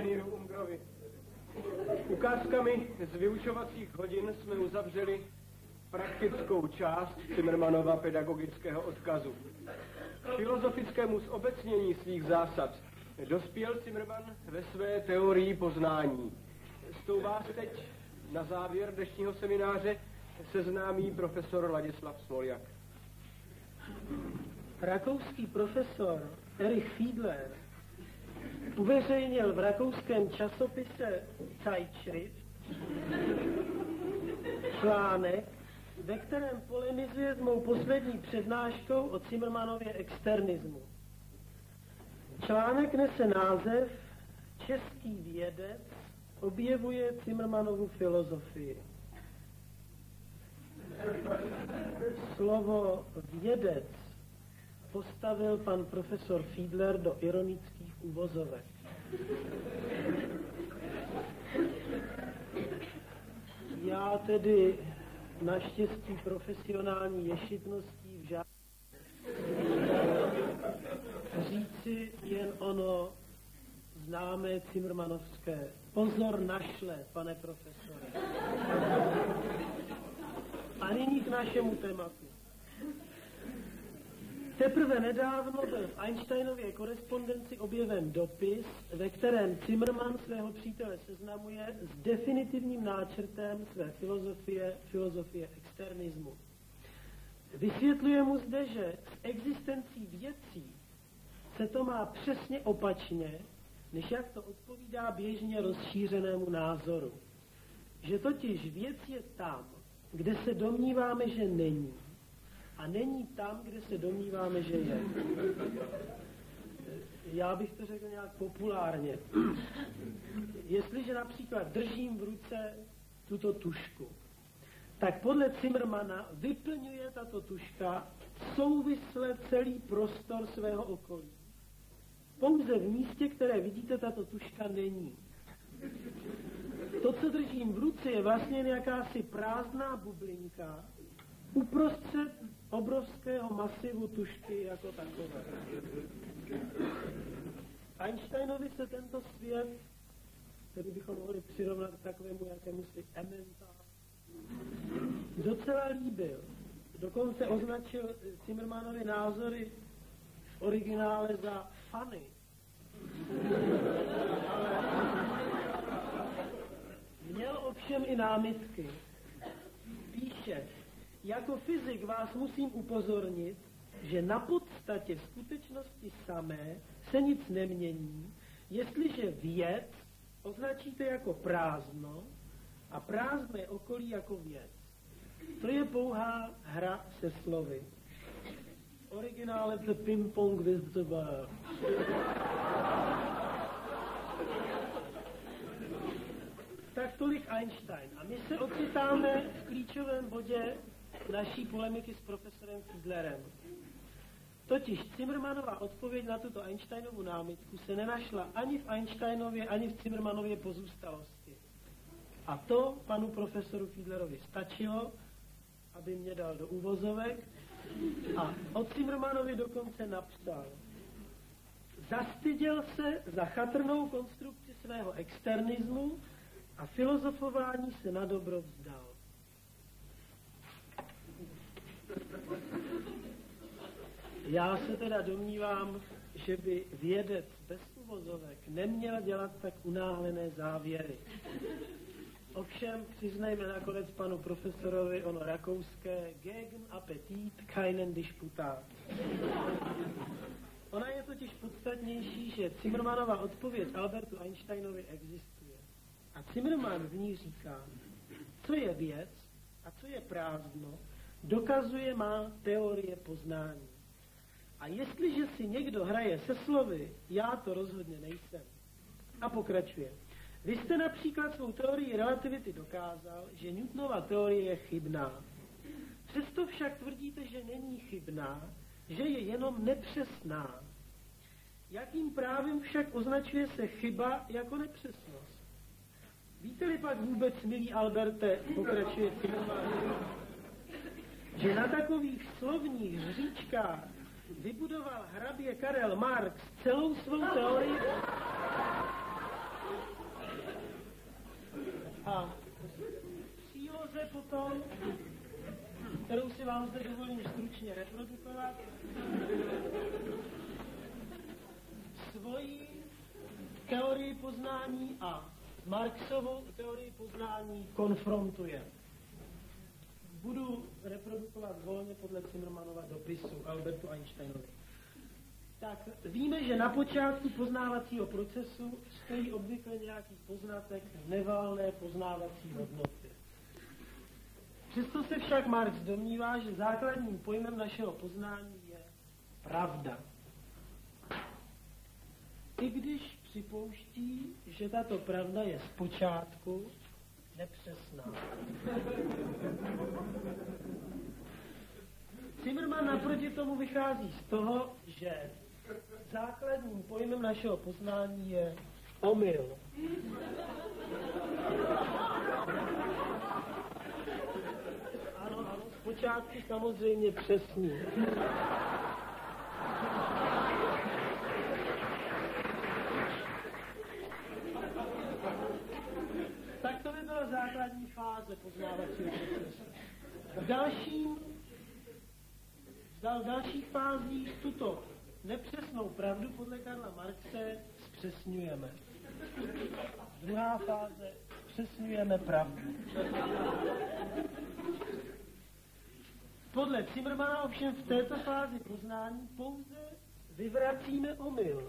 A: inženýru Ungrovi. Ukázkami z vyučovacích hodin jsme uzavřeli praktickou část Zimmermannova pedagogického odkazu. K filozofickému zobecnění svých zásad dospěl Zimmermann ve své teorii poznání. S tou vás teď na závěr dnešního semináře seznámí profesor Ladislav Smoljak.
D: Rakouský profesor Erich Fiedler uveřejnil v rakouském časopise Zeitschrift článek, ve kterém polemizuje s mou poslední přednáškou o Zimmermannově externismu. Článek nese název Český vědec objevuje Zimmermannovu filozofii. Slovo vědec postavil pan profesor Fiedler do ironických uvozovek. Já tedy naštěstí profesionální ješitností v žádné říci jen ono známé Zimmermannovské. Pozor našle, pane profesore. A nyní k našemu tématu. Teprve nedávno byl v Einsteinově korespondenci objeven dopis, ve kterém Zimmermann svého přítele seznamuje s definitivním náčrtem své filozofie externismu. Vysvětluje mu zde, že s existencí věcí se to má přesně opačně, než jak to odpovídá běžně rozšířenému názoru. Že totiž věc je tam, kde se domníváme, že není. A není tam, kde se domníváme, že je. Já bych to řekl nějak populárně. Jestliže například držím v ruce tuto tužku, tak podle Zimmermanna vyplňuje tato tužka souvisle celý prostor svého okolí. Pouze v místě, které vidíte, tato tužka není. To, co držím v ruce, je vlastně jakási prázdná bublinka uprostřed obrovského masivu tužky jako takové. Einsteinovi se tento svět, který bychom mohli přirovnat k takovému jakémusi emmentálu, docela líbil. Dokonce označil Zimmermannovy názory v originále za funny. Měl ovšem i námitky. Píše: jako fyzik vás musím upozornit, že na podstatě v skutečnosti samé se nic nemění, jestliže věc označíte jako prázdno a prázdné okolí jako věc. To je pouhá hra se slovy. V originále the ping-pong with the world. Tak tolik Einstein. A my se ocitáme v klíčovém bodě naší polemiky s profesorem Fiedlerem. Totiž Zimmermannova odpověď na tuto Einsteinovu námitku se nenašla ani v Einsteinově, ani v Zimmermannově pozůstalosti. A to panu profesoru Fiedlerovi stačilo, aby mě dal do uvozovek, a o Zimmermannovi dokonce napsal: zastyděl se za chatrnou konstrukci svého externismu a filozofování se na dobro vzdal. Já se teda domnívám, že by vědec bez uvozovek neměl dělat tak unáhlené závěry. Ovšem přiznejme nakonec panu profesorovi ono rakouské gegen appetit, keinen Disputat. Ona je totiž podstatnější, že Zimmermannova odpověď Albertu Einsteinovi existuje. A Zimmermann v ní říká: co je věc a co je prázdno, dokazuje má teorie poznání. A jestliže si někdo hraje se slovy, já to rozhodně nejsem. A pokračuje: vy jste například svou teorii relativity dokázal, že Newtonova teorie je chybná. Přesto však tvrdíte, že není chybná, že je jenom nepřesná. Jakým právem však označuje se chyba jako nepřesnost? Víte-li pak vůbec, milý Alberte, pokračuje Zimmermann, že na takových slovních hříčkách vybudoval hrabě Karel Marx celou svou teorii? Bridgestone, kterou si vám zde dovolím stručně reprodukovat, svoji teorii poznání a Marxovou teorii poznání konfrontuje. Budu reprodukovat volně podle Zimmermannova dopisu Albertu Einsteinovi. Tak víme, že na počátku poznávacího procesu stojí obvykle nějaký poznatek nevalné poznávací hodnoty. Přesto se však Marx domnívá, že základním pojmem našeho poznání je pravda. I když připouští, že tato pravda je zpočátku nepřesná. Zimmermann naproti tomu vychází z toho, že základním pojmem našeho poznání je omyl. Ano, zpočátku samozřejmě přesný. Tak to by byla základní fáze poznávacího procesu. V dalších fázích tuto nepřesnou pravdu podle Karla Marxe zpřesňujeme. Druhá fáze zpřesňujeme pravdu. Podle Zimmermanna ovšem v této fázi poznání pouze vyvracíme omyl.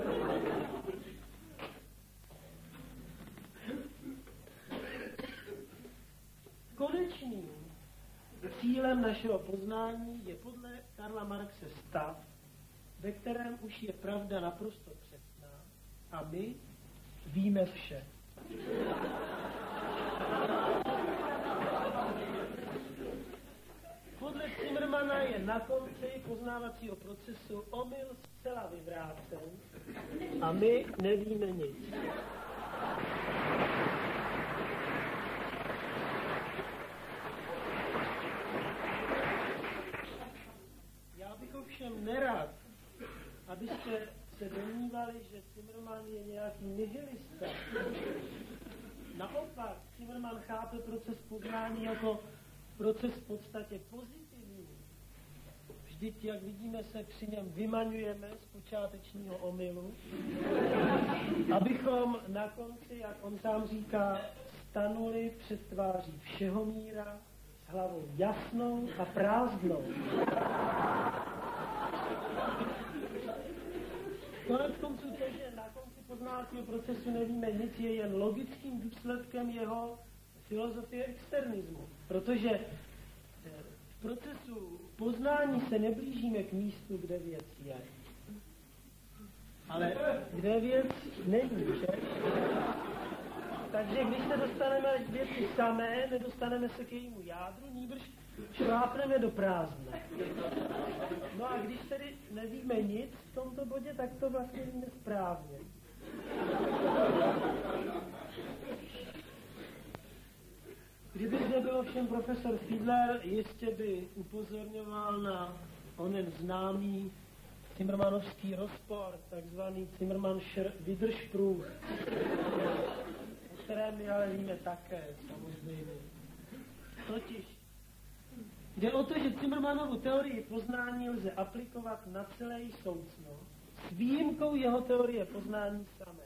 D: Konečným cílem našeho poznání je podle Karla Marxe stav, ve kterém už je pravda naprosto přesná a my víme vše. Podle Zimmermanna je na konci poznávacího procesu omyl zcela vyvrácen a my nevíme nic. Já bych ovšem nerad, abyste se domnívali, že Zimmermann je nějaký nihilista. Naopak, Zimmermann chápe proces poznání jako proces v podstatě pozitivní. Vždyť, jak vidíme, se při něm vymaňujeme z počátečního omylu, abychom na konci, jak on sám říká, stanuli před tváří všeho míra s hlavou jasnou a prázdnou. Konec konců to, že na konci poznávacího procesu nevíme nic, je jen logickým důsledkem jeho filozofie externismu. Protože v procesu poznání se neblížíme k místu, kde věc je. Ale kde věc není, že? Takže když se dostaneme k věci samé, nedostaneme se k jejímu jádru, nýbrž šlápneme do prázdna. No a když tedy nevíme nic v tomto bodě, tak to vlastně víme správně. Kdyby zde byl ovšem profesor Fiedler, jistě by upozorňoval na onen známý Zimmermannovský rozpor, takzvaný Zimmermannscher Widerspruch, o kterém my ale víme také, samozřejmě. Totiž jde o to, že Zimmermannovu teorii poznání lze aplikovat na celé soucno, s výjimkou jeho teorie poznání samé.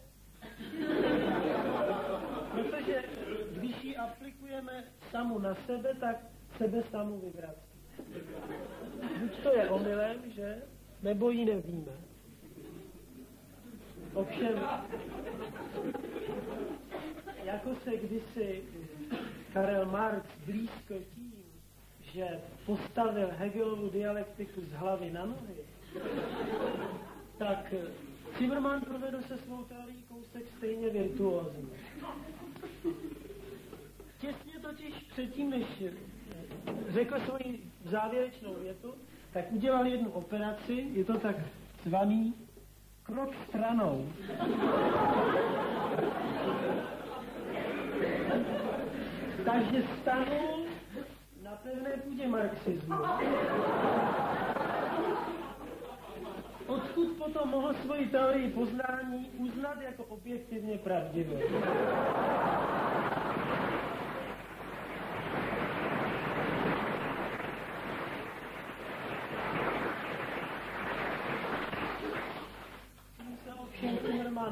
D: Protože když ji aplikujeme samu na sebe, tak sebe samu vyvrací. Buď to je omylem, že? Nebo ji nevíme. Ovšem, jako se kdysi Karel Marx blízko tím, že postavil Hegelovu dialektiku z hlavy na nohy, tak Zimmermann provedl se svou teorií kousek stejně virtuózní. Těsně totiž předtím, než řekl svoji závěrečnou větu, tak udělal jednu operaci, je to tak zvaný krok stranou. Takže stanul na pevné půdě marxismu. Odkud potom mohl svoji teorii poznání uznat jako objektivně pravdivou.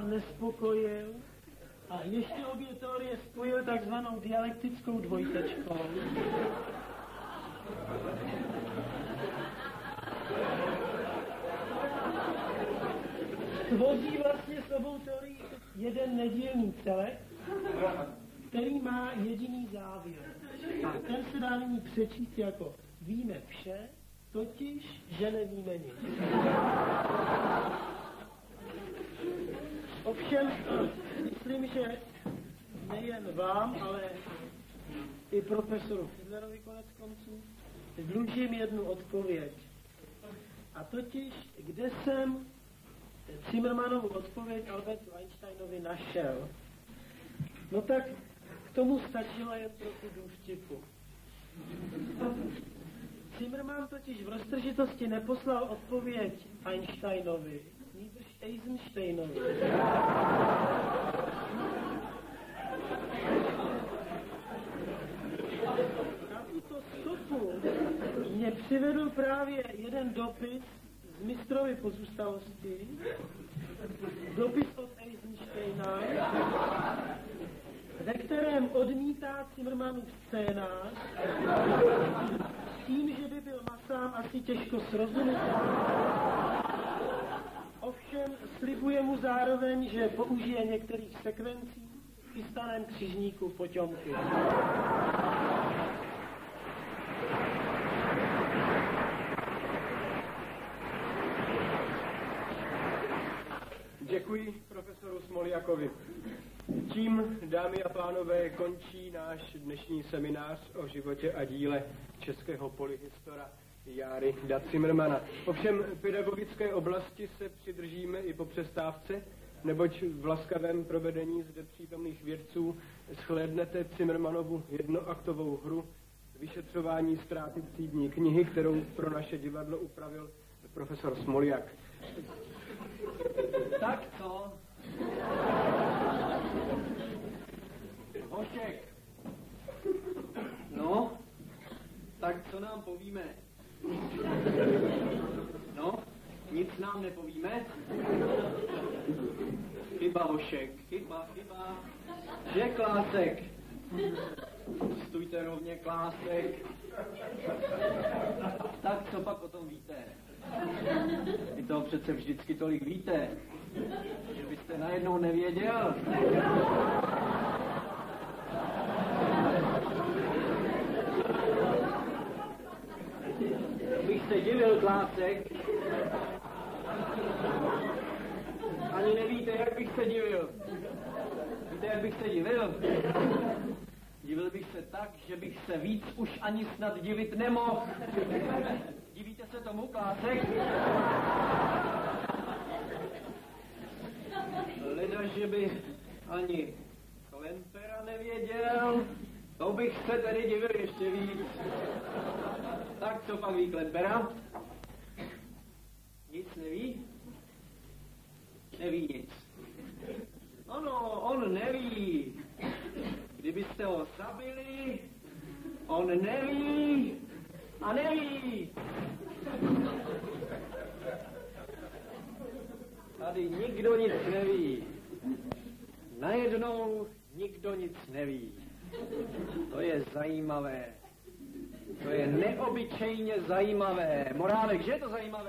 D: Cimrman nespokojil a ještě obě teorie spojil takzvanou dialektickou dvojtečkou. Tvoří vlastně s obou teorií jeden nedílný celek, který má jediný závěr. A ten se dá nyní přečíst jako víme vše, totiž, že nevíme nic. Ovšem, myslím, že nejen vám, ale i profesoru Fiedlerovi konec konců dlužím jednu odpověď. A totiž, kde jsem Cimrmanovu odpověď Albertu Einsteinovi našel. No tak k tomu stačilo jen trochu důvtipu. Cimrman totiž v roztržitosti neposlal odpověď Einsteinovi, nýbrž Eisensteinovi. Na tuto stopu mě přivedl právě jeden dopis z mistrovy pozůstalosti, dopis od Eisensteina, ve kterém odmítá Cimrmanův scénář s tím, že by byl masám asi těžko srozumitelný. Ovšem slibuje mu zároveň, že použije některých sekvencí v chystaném křižníku Poťomky.
A: Děkuji profesoru Smoljakovi. Tím, dámy a pánové, končí náš dnešní seminář o životě a díle českého polyhistora Járy Cimrmana. Ovšem pedagogické oblasti se přidržíme i po přestávce, neboť v laskavém provedení zde přítomných vědců shlédnete Cimrmanovu jednoaktovou hru Vyšetřování ztráty třídní knihy, kterou pro naše divadlo upravil profesor Smoljak.
B: Tak co? Hošek. No, tak co nám povíme? No, nic nám nepovíme? Chyba, Hošek, chyba. Že Klásek? Stůjte rovně, Klásek. Tak co pak o tom víte? Vy toho přece vždycky tolik víte, že byste najednou nevěděl. Bych se divil, Klásek. Ani nevíte, jak bych se divil. Víte, jak bych se divil? Divil bych se tak, že bych se víc už ani snad divit nemohl. Divíte se tomu, Klásek? Leda, že by ani Klempera nevěděl, to bych se tedy divil ještě víc. Tak co pak ví Klempera? Nic neví? Neví nic. Ano, on neví. Kdybyste ho zabili, on neví a neví. Tady nikdo nic neví. Najednou nikdo nic neví. To je zajímavé. To je neobyčejně zajímavé. Morálek, že je to zajímavé?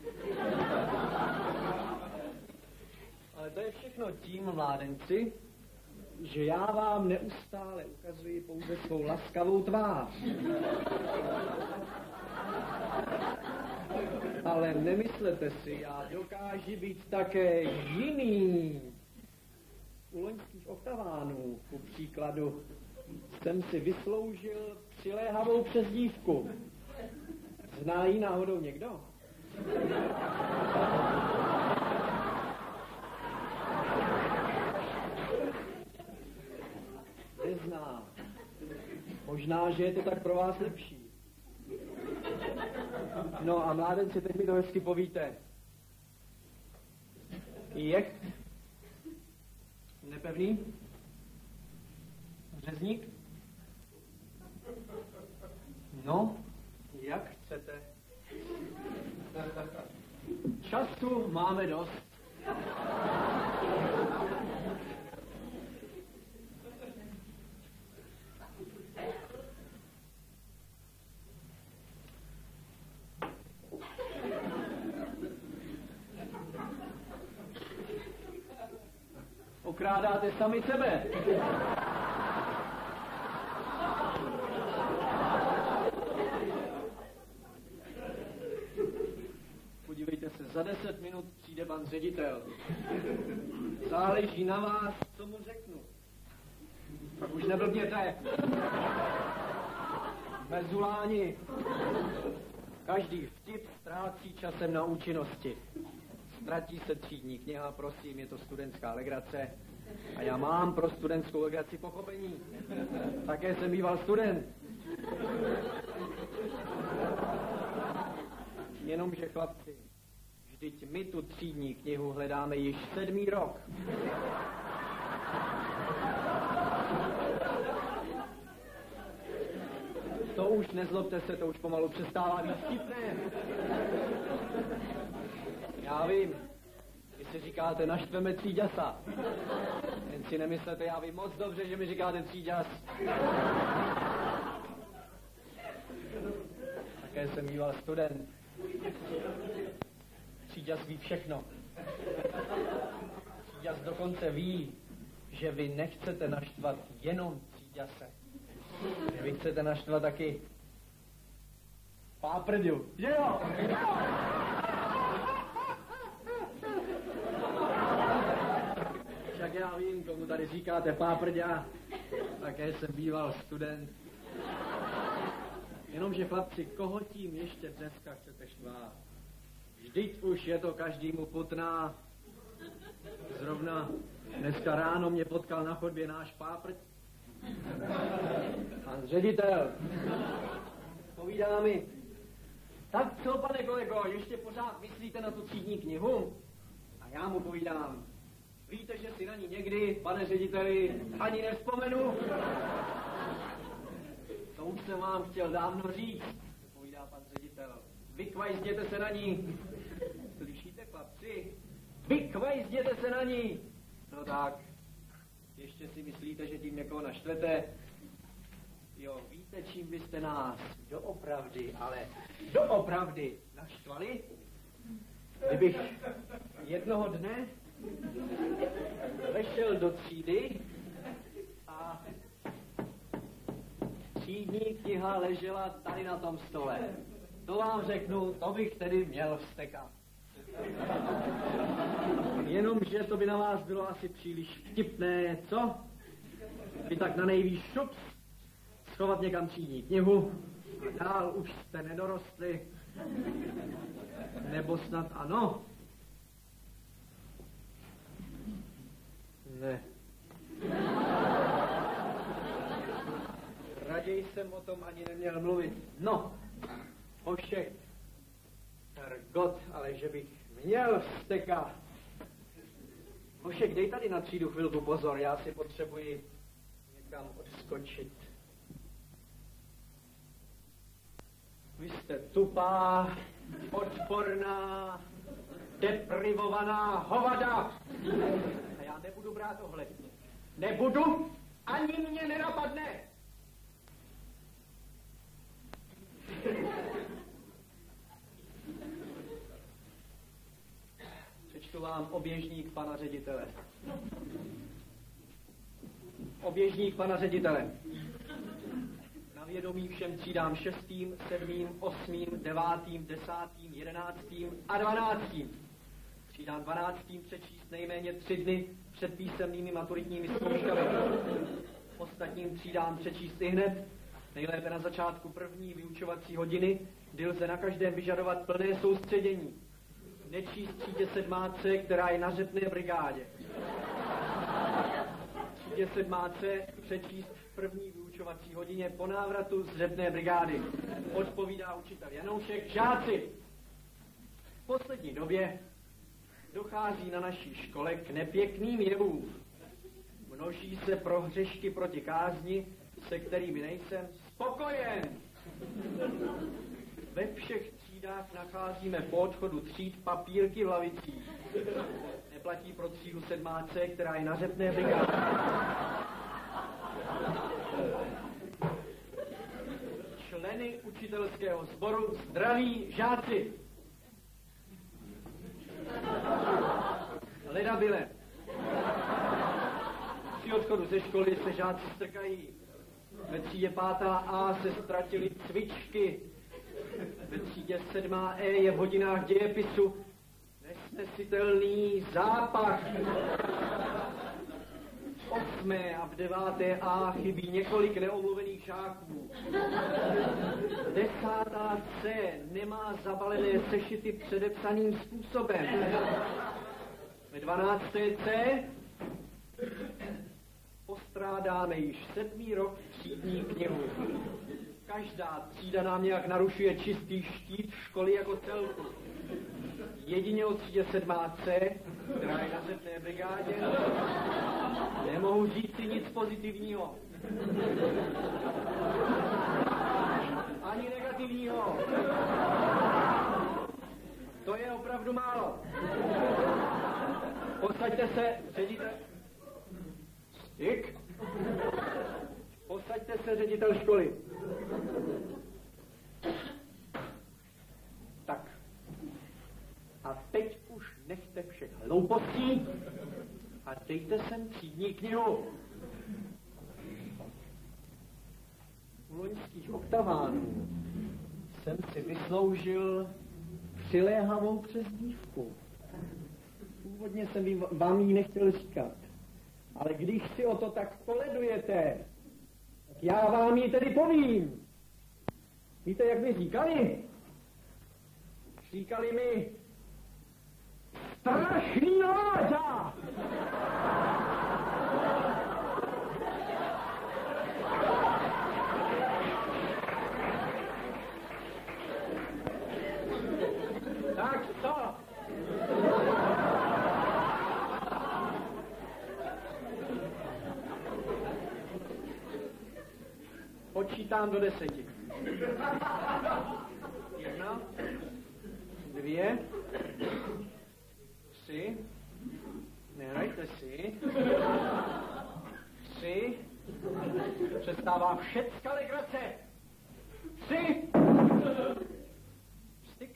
B: Ale to je všechno tím, mládenci, že já vám neustále ukazuji pouze svou laskavou tvář. Ale nemyslete si, já dokážu být také jiný. U loňských oktavánů, ku příkladu, jsem si vysloužil přiléhavou přezdívku. Zná ji náhodou někdo? Nezná. Možná, že je to tak pro vás lepší. No a mládenci, teď mi to hezky povíte. Jech? Nepevný? Řezník? No, jak chcete. Času máme dost. Okrádáte sami sebe. Podívejte se, za 10 minut přijde pan ředitel. Záleží na vás, co mu řeknu. Pak už neblbněte. Mezuláni. Každý vtip ztrácí časem na účinnosti. Ztratí se třídní kniha, prosím, je to studentská legrace. A já mám pro studentskou legraci pochopení. Také jsem býval student. Jenomže, chlapci, vždyť my tu třídní knihu hledáme již 7. rok. To už nezlobte se, to už pomalu přestává být vtipné. Já vím, vy si říkáte, naštveme tříďasa. Jen si nemyslete, já vím moc dobře, že mi říkáte tříďas. Také jsem býval student. Tříďas ví všechno. Tříďas dokonce ví, že vy nechcete naštvat jenom tříďase. Že vy chcete naštvat taky páprďu. Že jo? Však já vím, komu tady říkáte páprďa. Také jsem býval student. Jenomže, chlapci, koho tím ještě dneska chcete štvát? Vždyť už je to každému putná. Zrovna dneska ráno mě potkal na chodbě náš páprď. Pan ředitel povídá mi, tak co, pane kolego, ještě pořád myslíte na tu třídní knihu? A já mu povídám, víte, že si na ní někdy, pane řediteli, ani nevzpomenu? To už jsem vám chtěl dávno říct, povídá pan ředitel. Vykvajzděte se na ní. Slyšíte, chlapci? Vykvajzděte se na ní. No tak, ještě si myslíte, že tím někoho naštvete? Jo, víte, čím byste nás doopravdy, ale doopravdy naštvali? Kdybych jednoho dne vešel do třídy a třídní kniha ležela tady na tom stole. To vám řeknu, to bych tedy měl vztekat. Jenomže to by na vás bylo asi příliš vtipné, co? Vy tak na nejvýš šups, schovat někam třídní knihu a dál už jste nedorostli. Nebo snad ano? Ne. Raději jsem o tom ani neměl mluvit. No, Hošek, Hergot, ale že bych měl vztekat. Hošek, dej tady na třídu chvilku pozor, já si potřebuji někam odskočit. Vy jste tupá, odporná, deprivovaná hovada. A já nebudu brát ohled. Nebudu, ani mě nenapadne. Přečtu vám oběžník pana ředitele. Oběžník pana ředitele. Na vědomí všem třídám 6., 7., 8., 9., 10., 11. a 12. Třídám 12. přečíst nejméně 3 dny před písemnými maturitními zkouškami. Ostatním třídám přečíst i hned, nejlépe na začátku první vyučovací hodiny, kdy lze na každém vyžadovat plné soustředění. Nečíst třídě 7., která je na řepné brigádě. Třídě 7. přečíst v první vyučovací hodině po návratu z řepné brigády. Odpovídá učitel Janoušek. Žáci, v poslední době dochází na naší škole k nepěkným jevům. Množí se prohřešky proti kázni, se kterými nejsem spokojen. Ve všech třídách nacházíme po odchodu tříd papírky v lavicích. Neplatí pro třídu 7., která je na řepné brigádě. Členy učitelského sboru zdraví žáci. Ledabyle. odchodu ze školy se žáci strkají. Ve třídě 5A se ztratily cvičky. Ve třídě 7E je v hodinách dějepisu nesnesitelný zápach. V 8. a v 9A chybí několik neomluvených žáků. 10C nemá zabalené sešity předepsaným způsobem. Ve 12C postrádáme již 7. rok třídní knihu. Každá třída nám nějak narušuje čistý štít školy jako celku. Jedině o třídě 7C, která je na zetné brigádě, nemohu říct si nic pozitivního. Ani negativního. To je opravdu málo. Posaďte se, ředitel... Stik. Posaďte se, ředitel školy. Tak. A teď už nechte všech hloupostí a dejte sem třídní knihu. U loňských oktavánů jsem si vysloužil přiléhavou přezdívku. Původně jsem vám ji nechtěl říkat, ale když si o to tak poledujete, tak já vám ji tedy povím. Víte, jak mi říkali? Říkali mi strašný Láďa! Tak co? Počítám do 10. 1, 2, 3, nehrajte si, 3, přestává všecka legrace, 3, styk.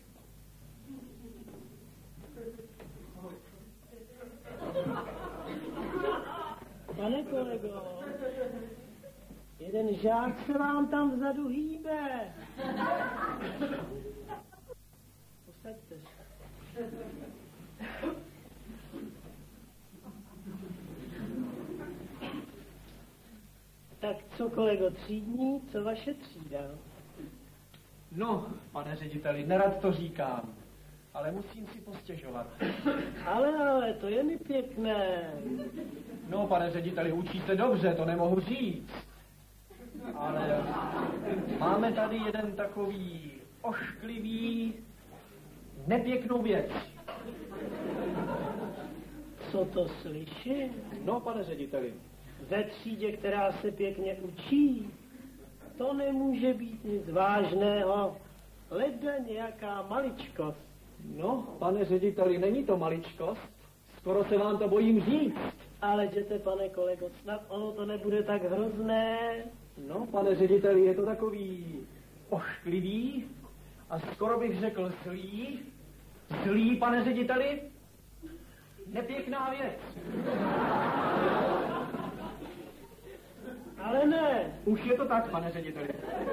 D: Pane kolego, jeden žák se vám tam vzadu hýbe. Posaďte se. Tak co, kolego, třídní, co vaše třída?
B: No, pane řediteli, nerad to říkám, ale musím si postěžovat.
D: Ale, to je mi pěkné.
B: No, pane řediteli, učí se dobře, to nemohu říct. Ale máme tady jeden takový ošklivý, nepěknou věc.
D: Co to slyším?
B: No, pane řediteli.
D: Ve třídě, která se pěkně učí, to nemůže být nic vážného, leda nějaká maličkost.
B: No, pane řediteli, není to maličkost, skoro se vám to bojím říct.
D: Ale jděte, pane kolego, snad ono to nebude tak hrozné.
B: No, pane řediteli, je to takový ošklivý a skoro bych řekl zlý. Zlý, pane řediteli, nepěkná věc.
D: Ale ne.
B: Už je to tak, pane řediteli.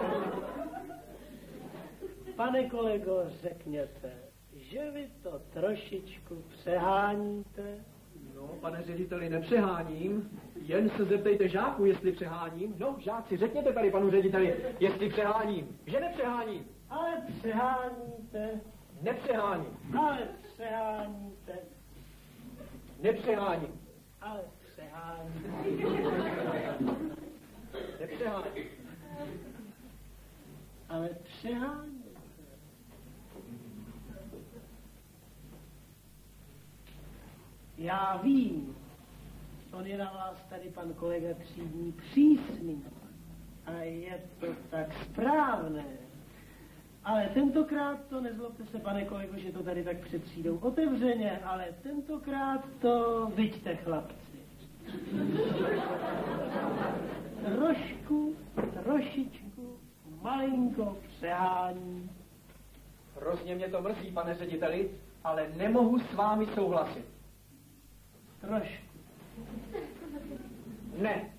D: Pane kolego, řekněte, že vy to trošičku přeháníte.
B: No, pane řediteli, nepřeháním. Jen se zeptejte žáků, jestli přeháním. No, žáci, řekněte tady panu řediteli, jestli přeháním. Že nepřeháním.
D: Ale přeháníte.
B: Nepřeháním.
D: Ale přeháníte.
B: Nepřeháním.
D: Ale přeháníte.
B: Nepřeháním.
D: Ale přeháníte. Já vím, on je na vás tady pan kolega třídní přísný a je to tak správné. Ale tentokrát to, nezlobte se, pane kolego, že to tady tak před třídou otevřeně, ale tentokrát to viďte, chlapci. Trošičku, malinko přehání.
B: Hrozně mě to mrzí, pane řediteli, ale nemohu s vámi souhlasit.
D: Trošku.
B: Ne.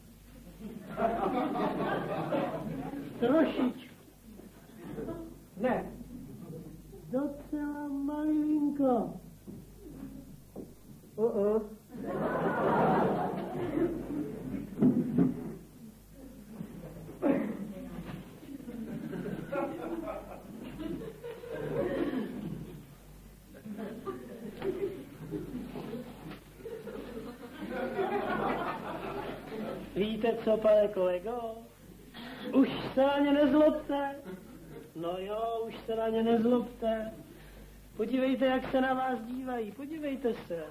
D: Trošičku.
B: Ne.
D: Docela malinko. Víte co, pane kolego? Už se na ně nezlobte. No jo, už se na ně nezlobte. Podívejte, jak se na vás dívají, podívejte se.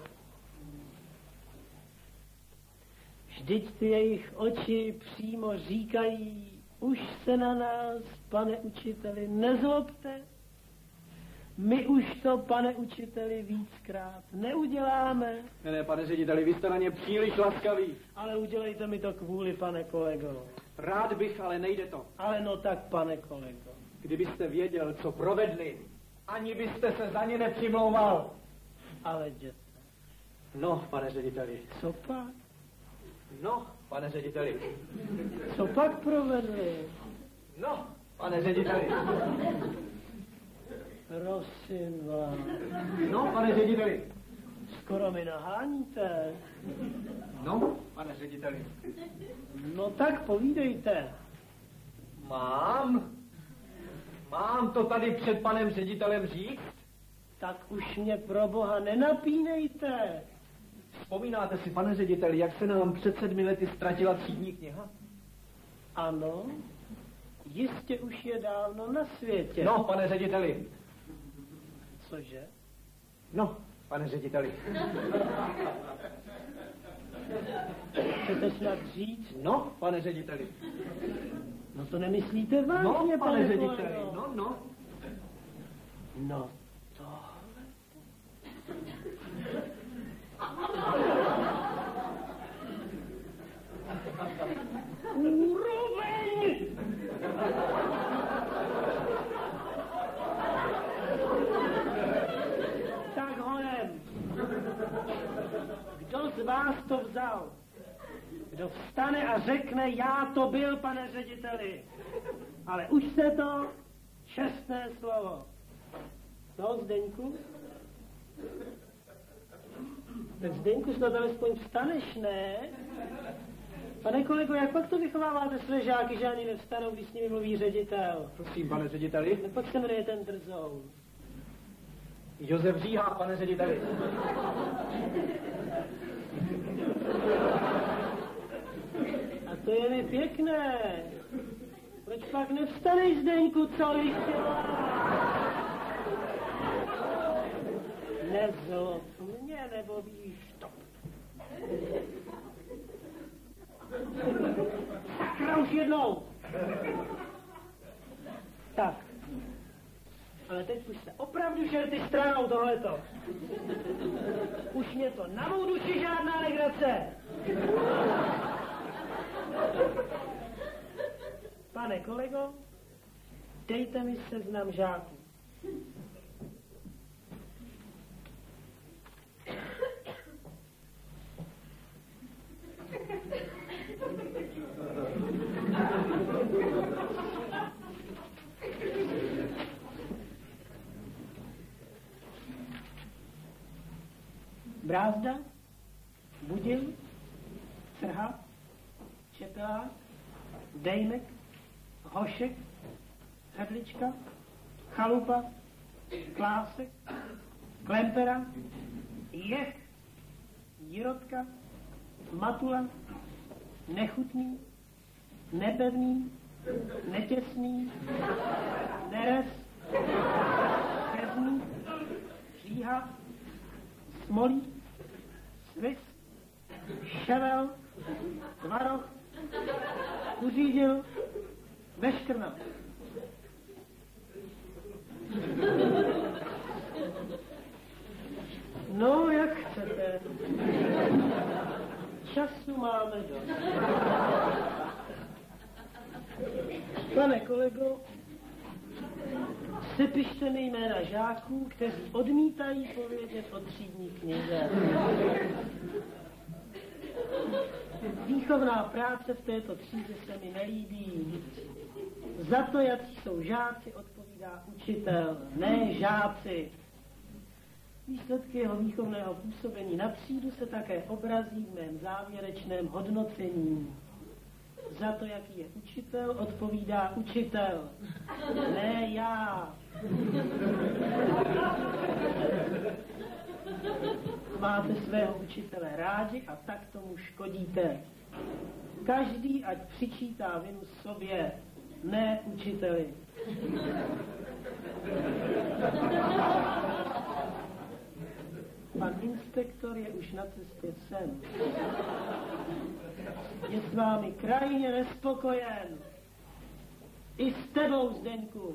D: Vždyť ty jejich oči přímo říkají, už se na nás, pane učiteli, nezlobte. My už to, pane učiteli, víckrát neuděláme.
B: Ne, pane řediteli, vy jste na ně příliš laskaví.
D: Ale udělejte mi to kvůli, pane kolego.
B: Rád bych, ale nejde to.
D: Ale no tak, pane kolego.
B: Kdybyste věděl, co provedli, ani byste se za ně nepřimlouval.
D: Ale jděte.
B: No, pane řediteli.
D: Co pak?
B: No, pane řediteli.
D: Co pak provedli?
B: No, pane řediteli.
D: Prosím vás.
B: No, pane řediteli.
D: Skoro mi naháníte.
B: No, pane řediteli.
D: No tak povídejte.
B: Mám to tady před panem ředitelem říct?
D: Tak už mě pro boha nenapínejte.
B: Vzpomínáte si, pane řediteli, jak se nám před 7 lety ztratila třídní kniha?
D: Ano, jistě už je dávno na světě.
B: No, pane řediteli.
D: Cože?
B: No, pane řediteli.
D: Chcete snad říct?
B: No, pane řediteli.
D: No to nemyslíte vážně,
B: No, pane řediteli.
D: kolego?
B: No.
D: No to... Úroveň! Tak honem. Kdo z vás to vzal? Kdo vstane a řekne, já to byl, pane řediteli. Ale už se to, čestné slovo. No, Zdeňku? Tak Zdeňku, snad alespoň vstaneš, ne? Pane kolego, jak pak to vychováváte své žáky, že ani nevstanou, když s nimi mluví ředitel?
B: Prosím, pane řediteli.
D: Jak pak se jmenuje ten drzoun?
B: Josef Říha, pane řediteli.
D: A to je mi pěkné. Proč pak nevstaneš, Zdeňku, co ještě? Nezlob mě, nebo víš to. Sakra, už jednou. Tak. Ale teď už se opravdu šerty stranou tohleto. Už mě to na mou duši žádná legrace. Pane kolego, dejte mi seznam žáků. Brázda, Budil, Crha, Čepelák, Dejmek, Hošek, Hrdlička, Chalupa, Klásek, Klempera, Jech, Jirotka, Matula, Nechutný, Nepevný, Netěsný, Nerez, Krzný, Říha, Smolí, Svis, Ševel, Tvaroch, Kuřídil, Veškrna. No, jak chcete. Času máme dost. Pane kolego, sepište mi jména žáků, kteří odmítají povědět o třídní knize. Výchovná práce v této třídě se mi nelíbí. Za to, jaký jsou žáci, odpovídá učitel, ne žáci. Výsledky jeho výchovného působení na třídu se také obrazí v mém závěrečném hodnocení. Za to, jaký je učitel, odpovídá učitel, ne já. Máte svého učitele rádi a tak tomu škodíte. Každý ať přičítá vinu sobě, ne učiteli. Pan inspektor je už na cestě sem. Je s vámi krajně nespokojen. I s tebou, Zdeňku.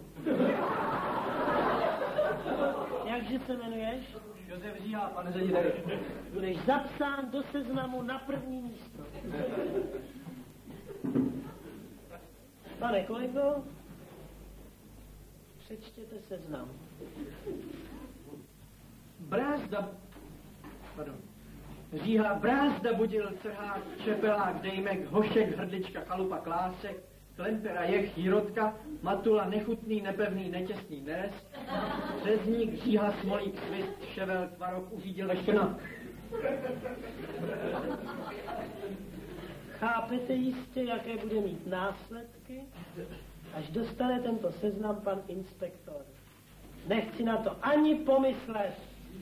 D: Jakže se jmenuješ?
B: Josef Říha, pane řediteli.
D: Budeš zapsán do seznamu na první místo. Pane kolego, přečtěte seznam.
E: Říha, Brázda, Budil, Crhák, Čepelák, Dejmek, Hošek, Hrdlička, Chalupa, Klásek, Klempera, Jech, Jirotka, Matula, Nechutný, Nepevný, Netěsný, Nerest, Řezník, Říha, Smolík, Svist, Ševel, Tvarok, Uřídil, Veškrna.
D: Chápete jistě, jaké bude mít následky, až dostane tento seznam pan inspektor. Nechci na to ani pomyslet.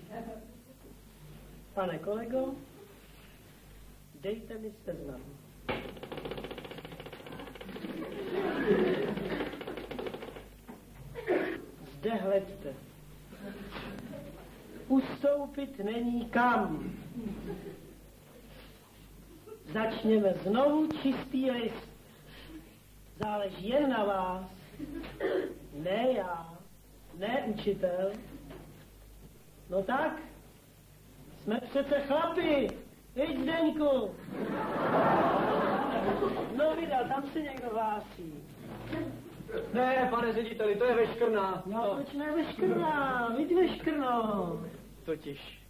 D: Pane kolego, dejte mi seznam. Zde hleďte. Ustoupit není kam. Začněme znovu čistý list. Záleží jen na vás. Ne já, ne učitel. No tak, jsme přece chlapi. Víš, Zdeňku. No vydal, tam se někdo hlásí.
B: Ne, pane řediteli, to je Veškrna.
D: No, proč ne Veškrna? Vidí Veškrno.
B: Totiž.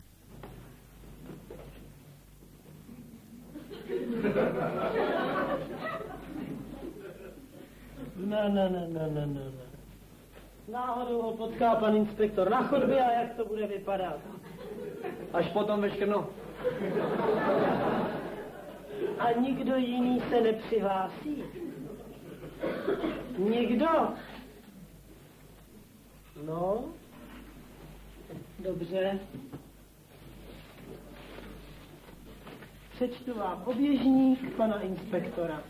D: No. Náhodou ho potká pan inspektor na chodbě a jak to bude vypadat?
B: Až potom Veškrno.
D: A nikdo jiný se nepřihlásí? Nikdo? No, dobře. Přečtu vám oběžník pana inspektora.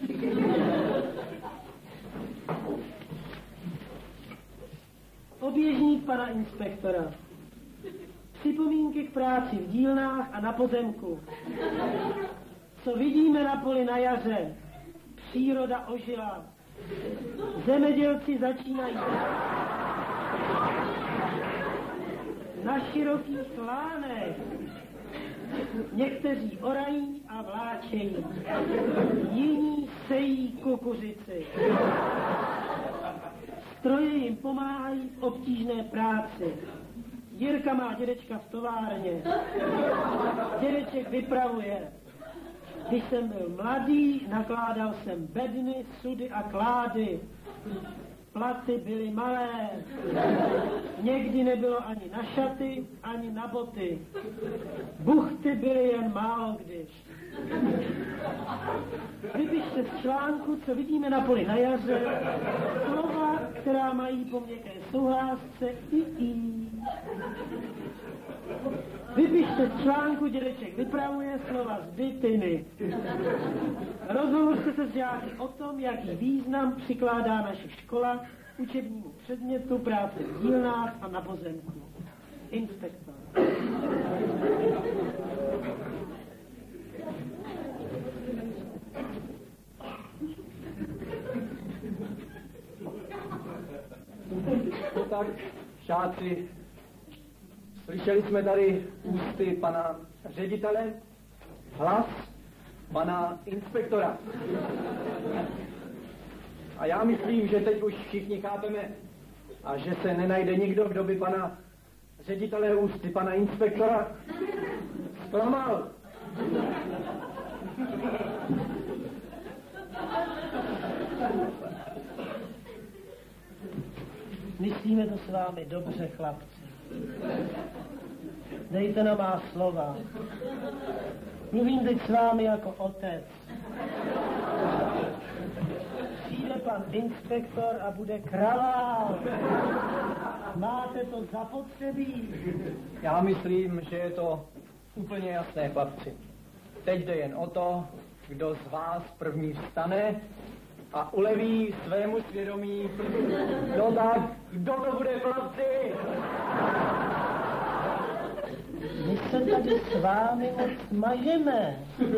D: Oběžník pana inspektora. Připomínky k práci v dílnách a na pozemku. Co vidíme na poli na jaře? Příroda ožila. Zemědělci začínají na širokých lánech. Někteří orají a vláčejí. Jiní sejí kukuřici. Stroje jim pomáhají v obtížné práci. Jirka má dědečka v továrně. Dědeček vypravuje. Když jsem byl mladý, nakládal jsem bedny, sudy a klády. Platy byly malé. Někdy nebylo ani na šaty, ani na boty. Buchty byly jen málo kdy. Vypište z článku, co vidíme na poli na jaře, slova, která mají po měkké souhlásce i. Vypište z článku, dědeček vypravuje, slova z bytiny. Rozhovořte se s žáky o tom, jaký význam přikládá naše škola učebnímu předmětu práce v dílnách a na pozemku. Inspektor.
B: No tak, žáci, slyšeli jsme tady ústy pana ředitele hlas pana inspektora. A já myslím, že teď už všichni chápeme a že se nenajde nikdo, kdo by pana ředitele ústy pana inspektora zklamal.
D: Myslíme to s vámi dobře, chlapci. Dejte na má slova. Mluvím teď s vámi jako otec. Přijde pan inspektor a bude kravál. Máte to zapotřebí?
E: Já myslím, že je to úplně jasné, chlapci. Teď jde jen o to, kdo z vás první vstane a uleví svému svědomí. No tak, kdo to bude, chlapci?
D: My se tady s vámi moc mažeme.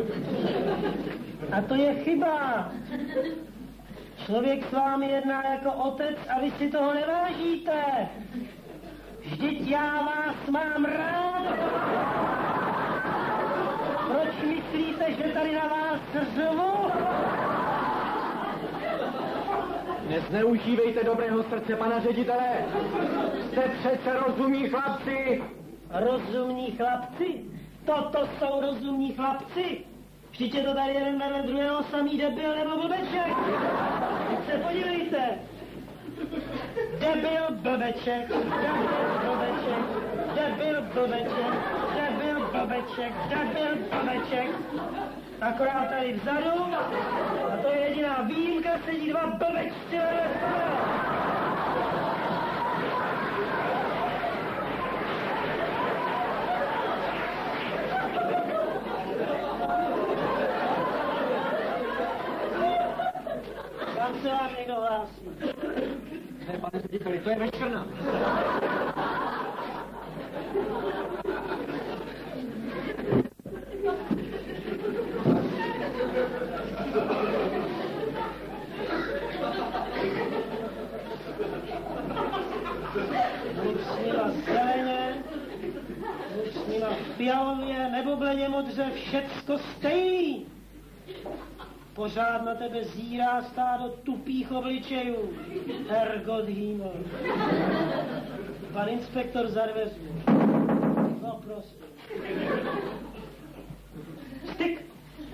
D: A to je chyba. Člověk s vámi jedná jako otec a vy si toho nevážíte. Vždyť já vás mám rád. Proč myslíte, že tady na vás řvu?
E: Nezneužívejte dobrého srdce, pana ředitele. Jste přece rozumní chlapci.
D: Rozumní chlapci? Toto jsou rozumní chlapci? Vždyť je to tady jeden vedle druhého samý debil nebo blbeček. Teď se podívejte. Debil, blbeček, debil, blbeček, debil, blbeček, debil, blbeček, debil, blbeček. Akorát tady vzadu, a to je jediná výjimka, sedí dva blbečci. Tam se vám někdo hlásí.
E: Ne, pane řediteli, to je večerna.
D: Buď s nima zeleně, buď s nima fialově, nebo bleně modře, všecko stejný. Pořád na tebe zírá stádo tupých obličejů. Hergot Himmel. Pan inspektor za dveřmi. No prosím. Styk!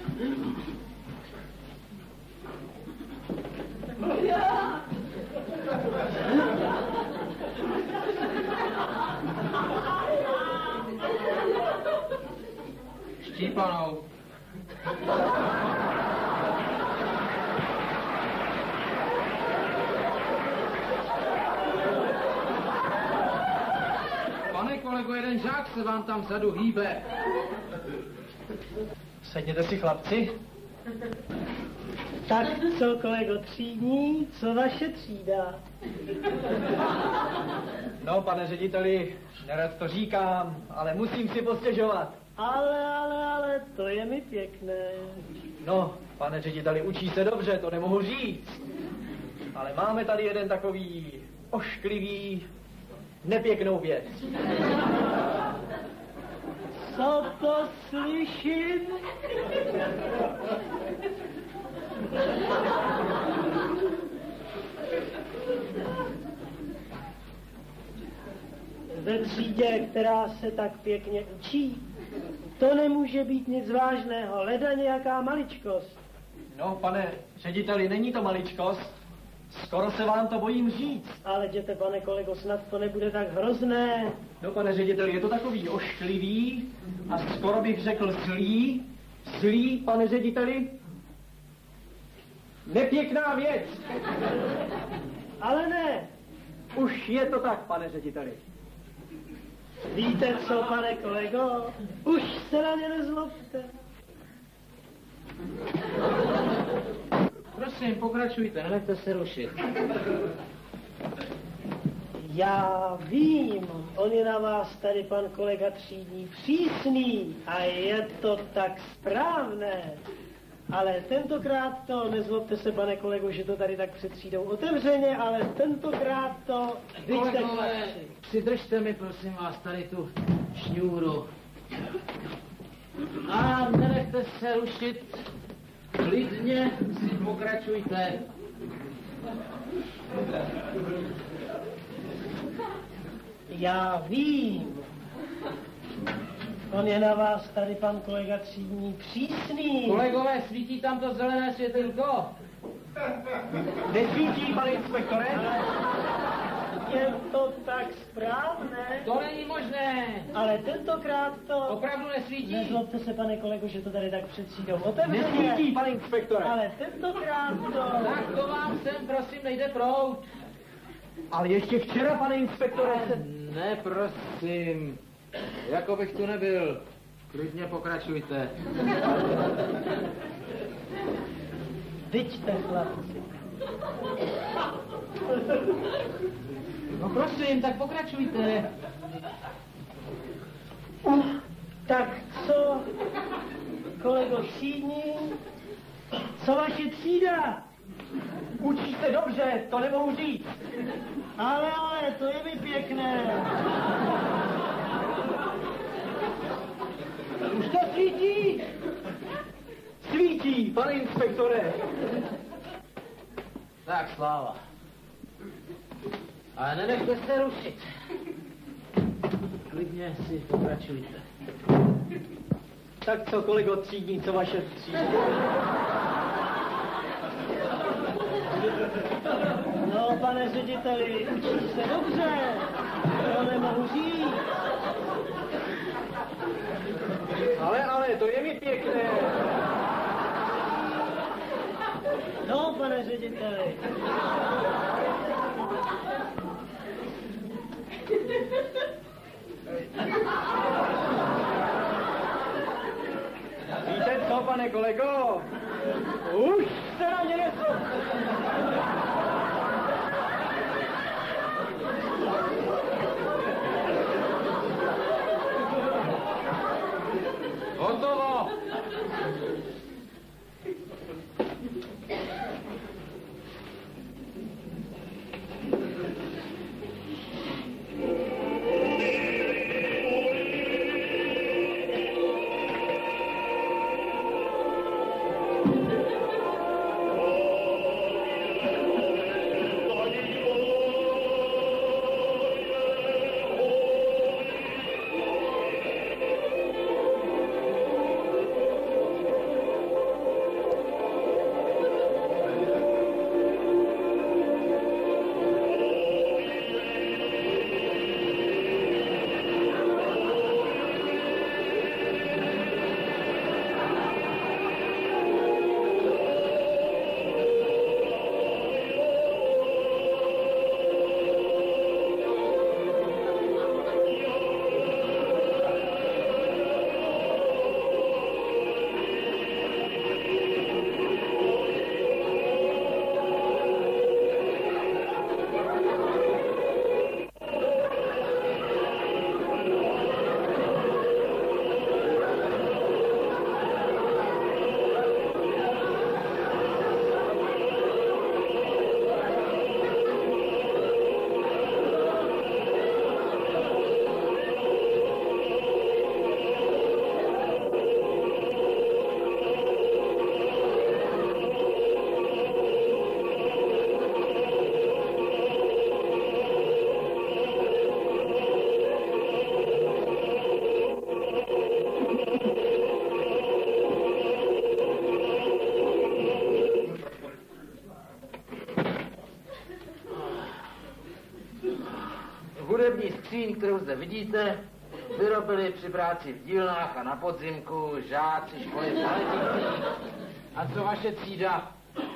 C: Štípanou. Pane kolego, jeden žák se vám tam vzadu hýbe.
E: Sedněte si, chlapci.
D: Tak co, kolego třídní, co vaše třída?
E: No, pane řediteli, nerad to říkám, ale musím si postěžovat.
D: Ale, to je mi pěkné.
E: No, pane řediteli, učí se dobře, to nemohu říct. Ale máme tady jeden takový ošklivý, nepěknou věc.
D: Co to slyším? Ve třídě, která se tak pěkně učí, to nemůže být nic vážného, leda nějaká maličkost.
E: No, pane řediteli, není to maličkost. Skoro se vám to bojím říct.
D: Ale jděte, pane kolego, snad to nebude tak hrozné.
E: No, pane řediteli, je to takový ošklivý a skoro bych řekl zlý. Zlý, pane řediteli? Nepěkná věc.
D: Ale ne.
E: Už je to tak, pane řediteli.
D: Víte co, pane kolego? Už se na ně nezlobte.
C: Prosím, pokračujte, nenechte se rušit.
D: Já vím, on je na vás tady pan kolega třídní přísný a je to tak správné. Ale tentokrát to, nezlobte se, pane kolego, že to tady tak před třídou otevřeně, ale tentokrát to...
C: Kolegové, přidržte mi, prosím vás, tady tu šňůru. A nenechte se rušit. Klidně si pokračujte.
D: Já vím. On je na vás tady pan kolega třídní přísný.
F: Kolegové, svítí tam to zelené světelko?
E: Nesvítí, pane inspektore?
D: Je to tak správné.
F: To není možné.
D: Ale tentokrát to...
F: Opravdu nesvítí?
D: Nezlobte se, pane kolego, že to tady tak před třídou otevřeně.
E: Nesvítí, pane inspektore.
D: Ale tentokrát to...
F: Tak to vám sem, prosím, nejde proud.
E: Ale ještě včera, pane inspektore,
F: Ne, prosím. Jako bych tu nebyl. Klidně pokračujte.
D: Vyčte, chlapci.
F: No prosím, tak pokračujte.
D: Tak co, kolego třídní, co vaše třída?
E: učí se dobře, to nemohu říct.
D: Ale, to je mi pěkné.
E: Už to svítí? Svítí, pane inspektore.
F: Tak, sláva. Ale nenechte se rušit. Klidně si pokračujte.
E: Tak co, kolego třídní, co vaše třídní?
D: No, pane řediteli, učí se dobře. To nemohu říct.
E: Ale, to je mi pěkné.
D: No, pane řediteli.
E: Víte co, pane kolego? Už se na mě nesou.
F: Hotovo! Hudební skříň, kterou zde vidíte, vyrobili při práci v dílnách a na podzimku žáci školy v Maleticích. A co vaše třída?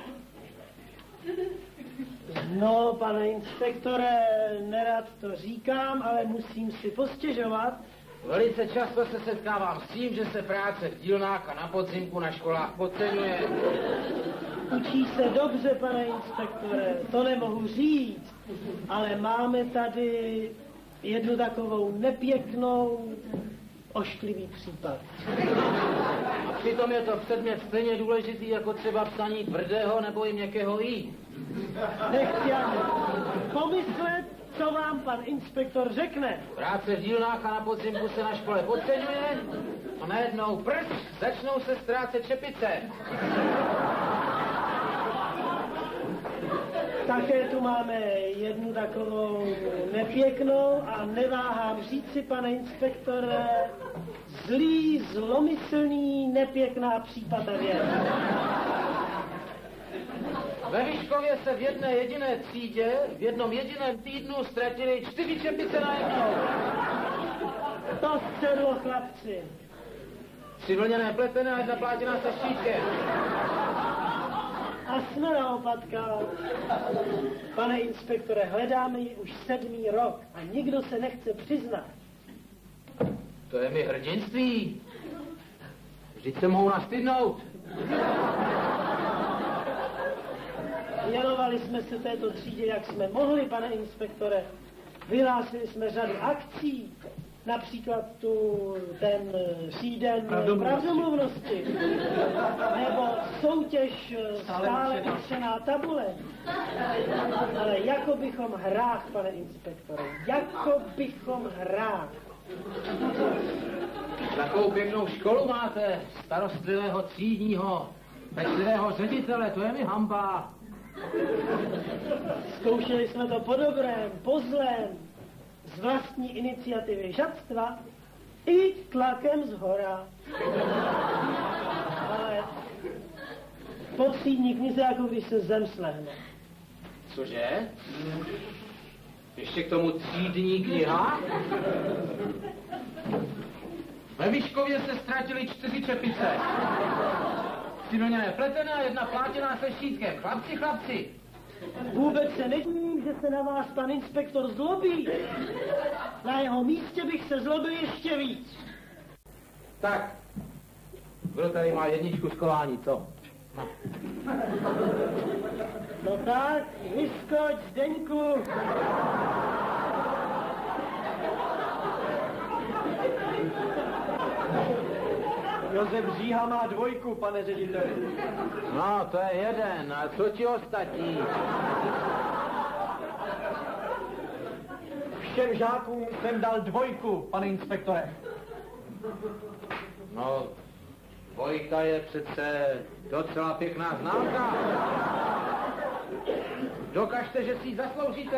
D: No, pane inspektore, nerad to říkám, ale musím si postěžovat.
F: Velice často se setkávám s tím, že se práce v dílnách a na podzimku na školách podceňuje.
D: Učí se dobře, pane inspektore, to nemohu říct, ale máme tady jednu takovou nepěknou, ošklivý případ.
F: A přitom je to předmět stejně důležitý, jako třeba psaní tvrdého nebo i měkkého i.
D: Nechci ani pomyslet, co vám pan inspektor řekne.
F: Práce v dílnách a na podzimku se na škole podceňuje a najednou prst začnou se ztrácet čepice.
D: Také tu máme jednu takovou nepěknou a neváhám říci, pane inspektore, Zlý, zlomyslný, nepěkná přípata věc.
F: Ve Vyškově se v jedné jediné třídě, v jednom jediném týdnu ztratili 4 čepice najednou.
D: To středlo, chlapci.
F: 3 vlněné pletené a 1 plátěná se štítkem.
D: A jsme na opatka. Pane inspektore, hledáme ji už 7. rok a nikdo se nechce přiznat.
F: To je mi hrdinství. Vždyť se mohou nastydnout.
D: Věnovali jsme se této třídě, jak jsme mohli, pane inspektore. Vyhlásili jsme řadu akcí, například ten týden pravdomluvnosti, nebo soutěž stále utřená tabule. Ale jako bychom hrách, pane inspektore, jako bychom hrách.
F: Takovou pěknou školu máte, starostlivého třídního, pečlivého ředitele, to je mi hanba.
D: Zkoušeli jsme to po dobrém, po zlém, z vlastní iniciativy žadstva i tlakem zhora. Ale po třídní knize, jako když se zem slehne.
F: Cože? Ještě k tomu třídní kniha? Ve Vyškově se ztratili 4 čepice. 3 vlněné pletené a 1 plátěná se štítkem. Chlapci.
D: Vůbec se nedivím, že se na vás pan inspektor zlobí. Na jeho místě bych se zlobil ještě víc.
F: Tak, kdo tady má 1 skování, co?
D: No tak, vyskoč, Zdeňku.
B: Josef Říha má 2, pane řediteli.
F: No, to je 1, a co ti ostatní?
B: Všem žákům jsem dal 2, pane inspektore.
F: No, 2 je přece docela pěkná známka. Dokažte, že si ji zasloužíte.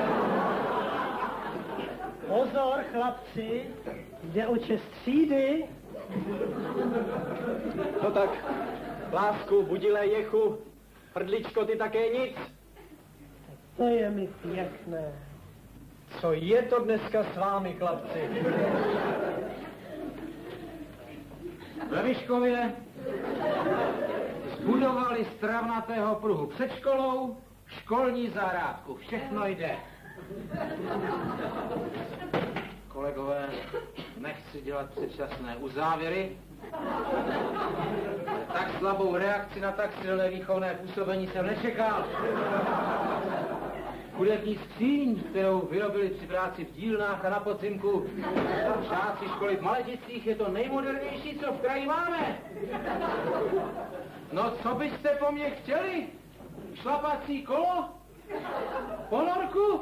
D: Pozor, chlapci, jde o čest třídy.
B: No tak, Lásku, Budile, Jechu, Hrdličko, ty také nic.
D: To je mi pěkné.
B: Co je to dneska s vámi, chlapci?
F: Ve Vyškově zbudovali z travnatého pruhu před školou školní zahrádku. Všechno jde. Kolegové, nechci dělat předčasné uzávěry, ale tak slabou reakci na tak silné výchovné působení jsem nečekal. Hudební skříň, kterou vyrobili při práci v dílnách a na podzimku žáci školy v Maleticích, je to nejmodernější, co v kraji máme. No, co byste po mně chtěli? Šlapací kolo? Ponorku?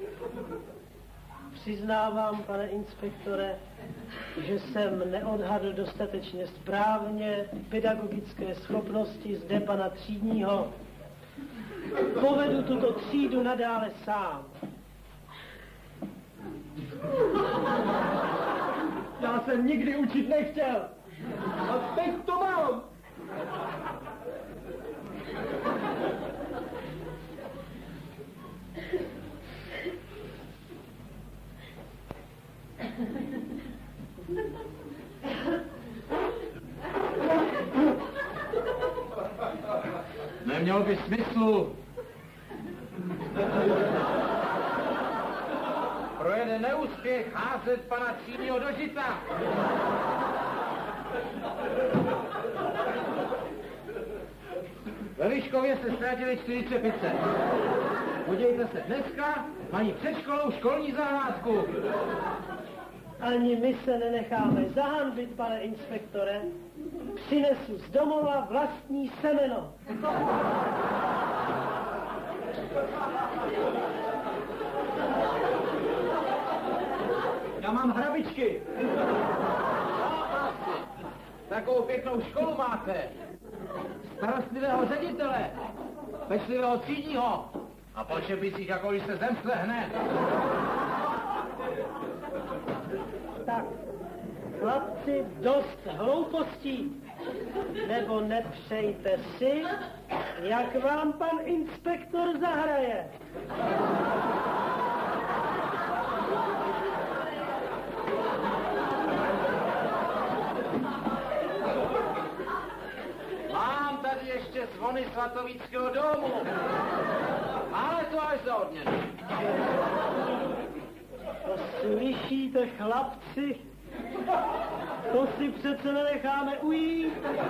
D: Přiznávám, pane inspektore, že jsem neodhadl dostatečně správně pedagogické schopnosti zde pana třídního. Povedu tuto třídu nadále sám.
B: Já jsem nikdy učit nechtěl. A teď to mám.
F: Nemělo by smyslu. Pro jeden neúspěch házet pana třídního do žita. Ve Vyškově se ztratili 4 čepice. Podívejte se, dneska mají před školou školní zahrádku.
D: Ani my se nenecháme zahanbit, pane inspektore. Přinesu z domova vlastní semeno.
B: Já mám hrabičky.
F: Takovou pěknou školu máte. Starostlivého ředitele. Pečlivého třídního. A po čepicích, jako když se zem slehne.
D: Tak, Chlapci, dost hloupostí, nebo nepřejte si, jak vám pan inspektor zahraje.
F: Mám tady ještě zvony Svatovického domu, ale to až za odměnu.
D: To slyšíte, chlapci? To si přece nenecháme ujít.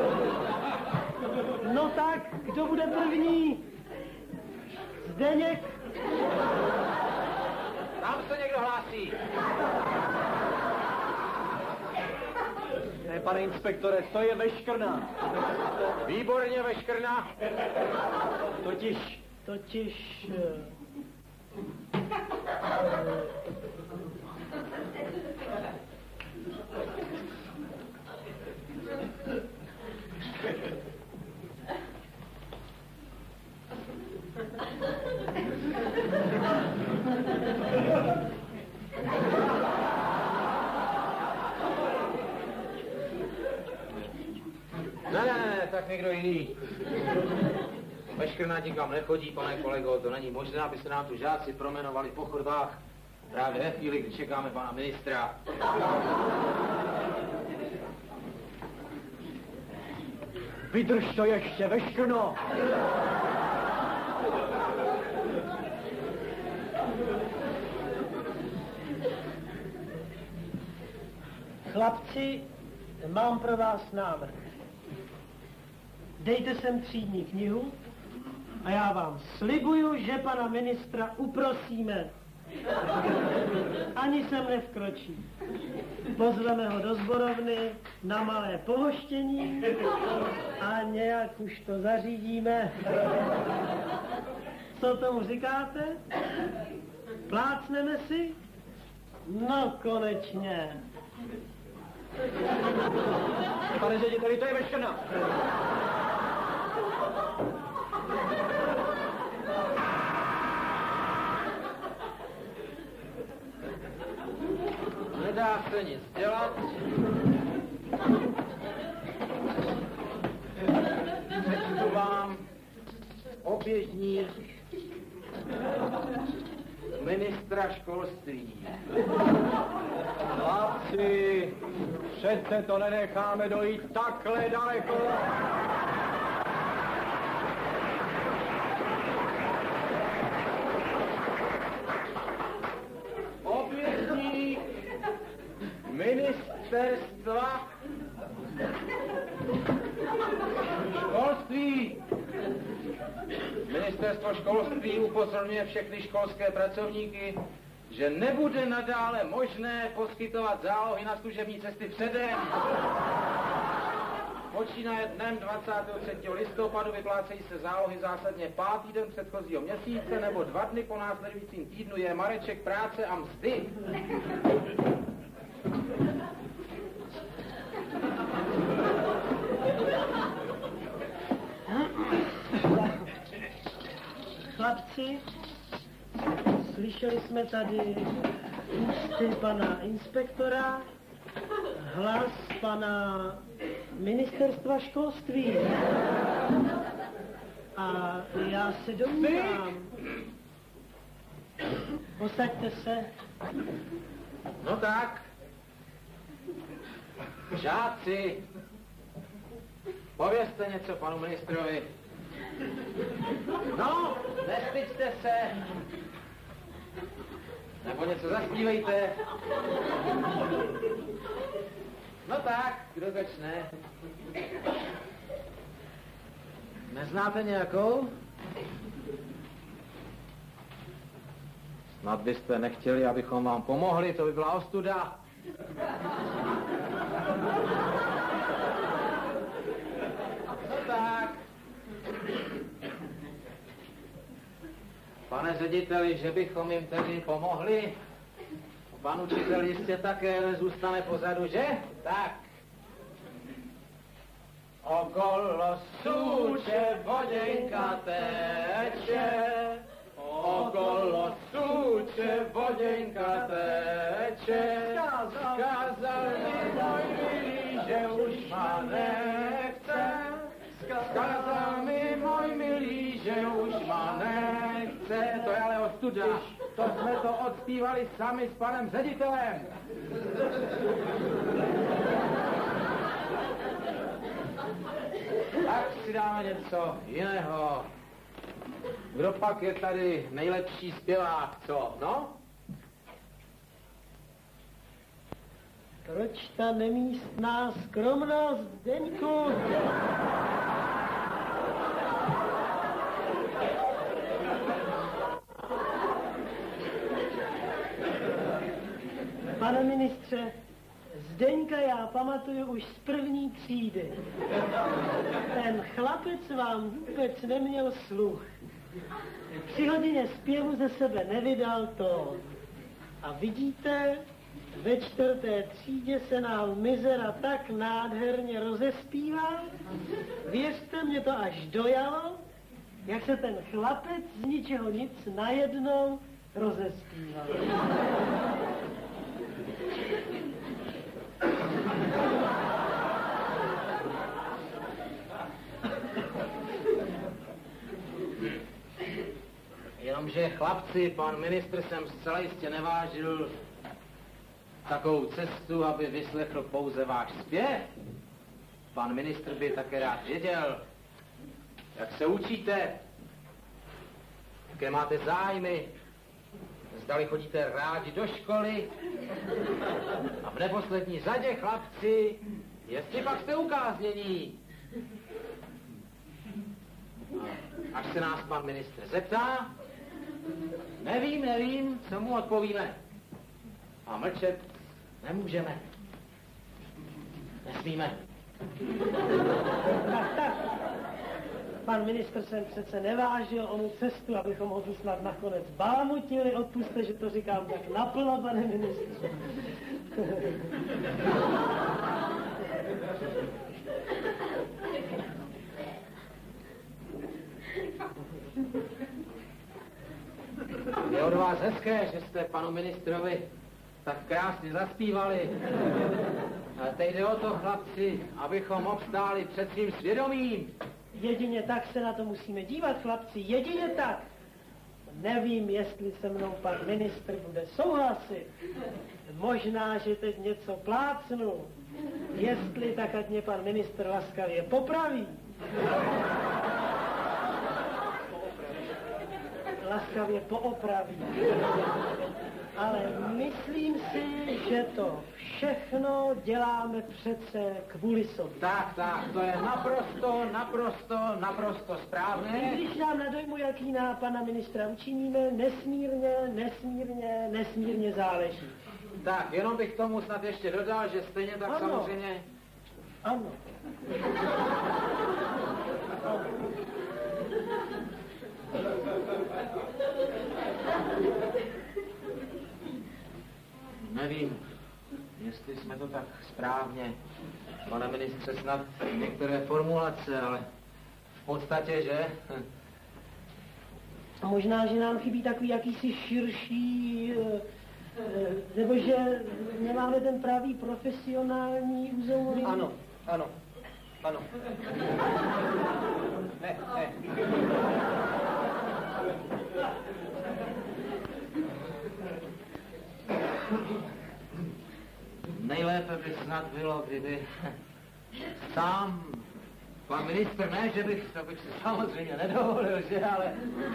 D: No tak, kdo bude první? Zdeněk?
F: Tam se někdo hlásí.
B: Ne, pane inspektore, to je Veškrna.
F: Výborně, Veškrna.
D: Totiž...
F: Ne, tak někdo jiný. Veškrna nikam nechodí, pane kolego, to není možné, aby se nám tu žáci promenovali po chodbách právě ve chvíli, kdy čekáme pana ministra.
B: Vydrž to ještě, Veškrno!
D: Chlapci, mám pro vás návrh. Dejte sem třídní knihu a já vám slibuju, že pana ministra uprosíme. Ani sem nevkročí. Pozveme ho do sborovny na malé pohoštění a nějak už to zařídíme. Co tomu říkáte? Plácneme si? No konečně.
B: Pane řediteli, to je Veškrna.
F: Nedá se nic dělat. Přečtu vám oběžník ministra školství.
B: Chlapci, přece to nenecháme dojít takhle daleko.
F: Oběžník ministerstva školství. Ministerstvo školství upozorňuje všechny školské pracovníky, že nebude nadále možné poskytovat zálohy na služební cesty předem. Počínaje dnem 23. listopadu vyplácejí se zálohy zásadně 5. den předchozího měsíce nebo 2 dny po následujícím týdnu je mareček práce a mzdy.
D: Chlapci, slyšeli jsme tady ústy pana inspektora, hlas pana ministerstva školství. A já se domnívám. Posaďte se.
F: No tak. Žáci, povězte něco panu ministrovi. No, nestyďte se. Nebo něco zaspívejte. No tak, kdo začne? Neznáte nějakou? Snad byste nechtěli, abychom vám pomohli, to by byla ostuda. No tak. Pane řediteli, že bychom jim tedy pomohli? Pan učitel jistě také zůstane pozadu, že? Tak. Okolo Suče voděnka teče, okolo Suče voděnka teče, zkázal mi můj že už má nechce, to je ale ostuda. To jsme to odspívali sami s panem ředitelem. Tak si dáme něco jiného. Kdo pak je tady nejlepší zpěvák, co, no?
D: Proč ta nemístná skromnost, Zdeňku? Pane ministře, Zdeňka já pamatuju už z první třídy. Ten chlapec vám vůbec neměl sluch. Při hodině zpěvu ze sebe nevydal tón. A vidíte, ve 4. třídě se nám mizera tak nádherně rozespíval. Věřte, mě to až dojalo, jak se ten chlapec z ničeho nic najednou rozespíval.
F: Jenomže chlapci, pan ministr jsem zcela jistě nevážil takovou cestu, aby vyslechl pouze váš zpěv. Pan ministr by také rád věděl, jak se učíte, jaké máte zájmy, zdali chodíte rádi do školy a v neposlední řadě, chlapci, jestli pak jste ukáznění. Až se nás pan ministr zeptá, nevím, co mu odpovíme. A mlčet nemůžeme. Nesmíme.
D: Tak. Pan ministr jsem přece nevážil onu cestu, abychom ho tu snad nakonec balamutili. Odpuste, že to říkám tak naplno, pane ministře.
F: Je od vás hezké, že jste panu ministrovi tak krásně zaspívali. Ale teď jde o to, chlapci, abychom obstáli před svým svědomím.
D: Jedině tak se na to musíme dívat, chlapci, jedině tak. Nevím, jestli se mnou pan ministr bude souhlasit. Možná, že teď něco plácnu. Jestli, tak ať mě pan ministr laskavě popraví. Laskavě poopraví. Ale myslím si, že to všechno děláme přece kvůli sobě.
F: Tak, to je naprosto správné.
D: Když nám na dojmu, jaký na pana ministra učiníme, nesmírně záleží.
F: Tak, jenom bych tomu snad ještě dodal, že stejně tak
D: ano.
F: Samozřejmě...
D: Ano.
F: Nevím, jestli jsme to tak správně, pane ministře, snad některé formulace, ale v podstatě, že?
D: A možná, že nám chybí takový jakýsi širší, nebo že nemáme ten pravý profesionální území.
B: Ano. Ne.
F: Nejlépe by snad bylo, kdyby sám pan ministr, ne, že bych, to bych si samozřejmě nedovolil, že, ale...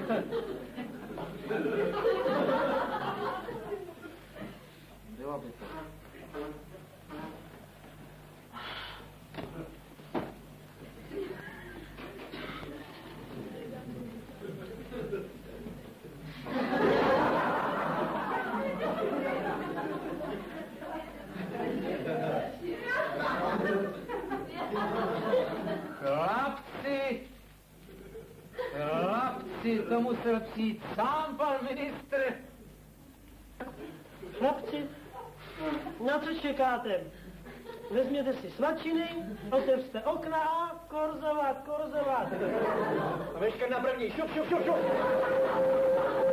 F: Bylo by to. Chlapci, to musel přijít sám pan ministr.
D: Chlapci, na co čekáte? Vezměte si svačiny, otevřte okna a korzovat.
B: A vešker na první, šup.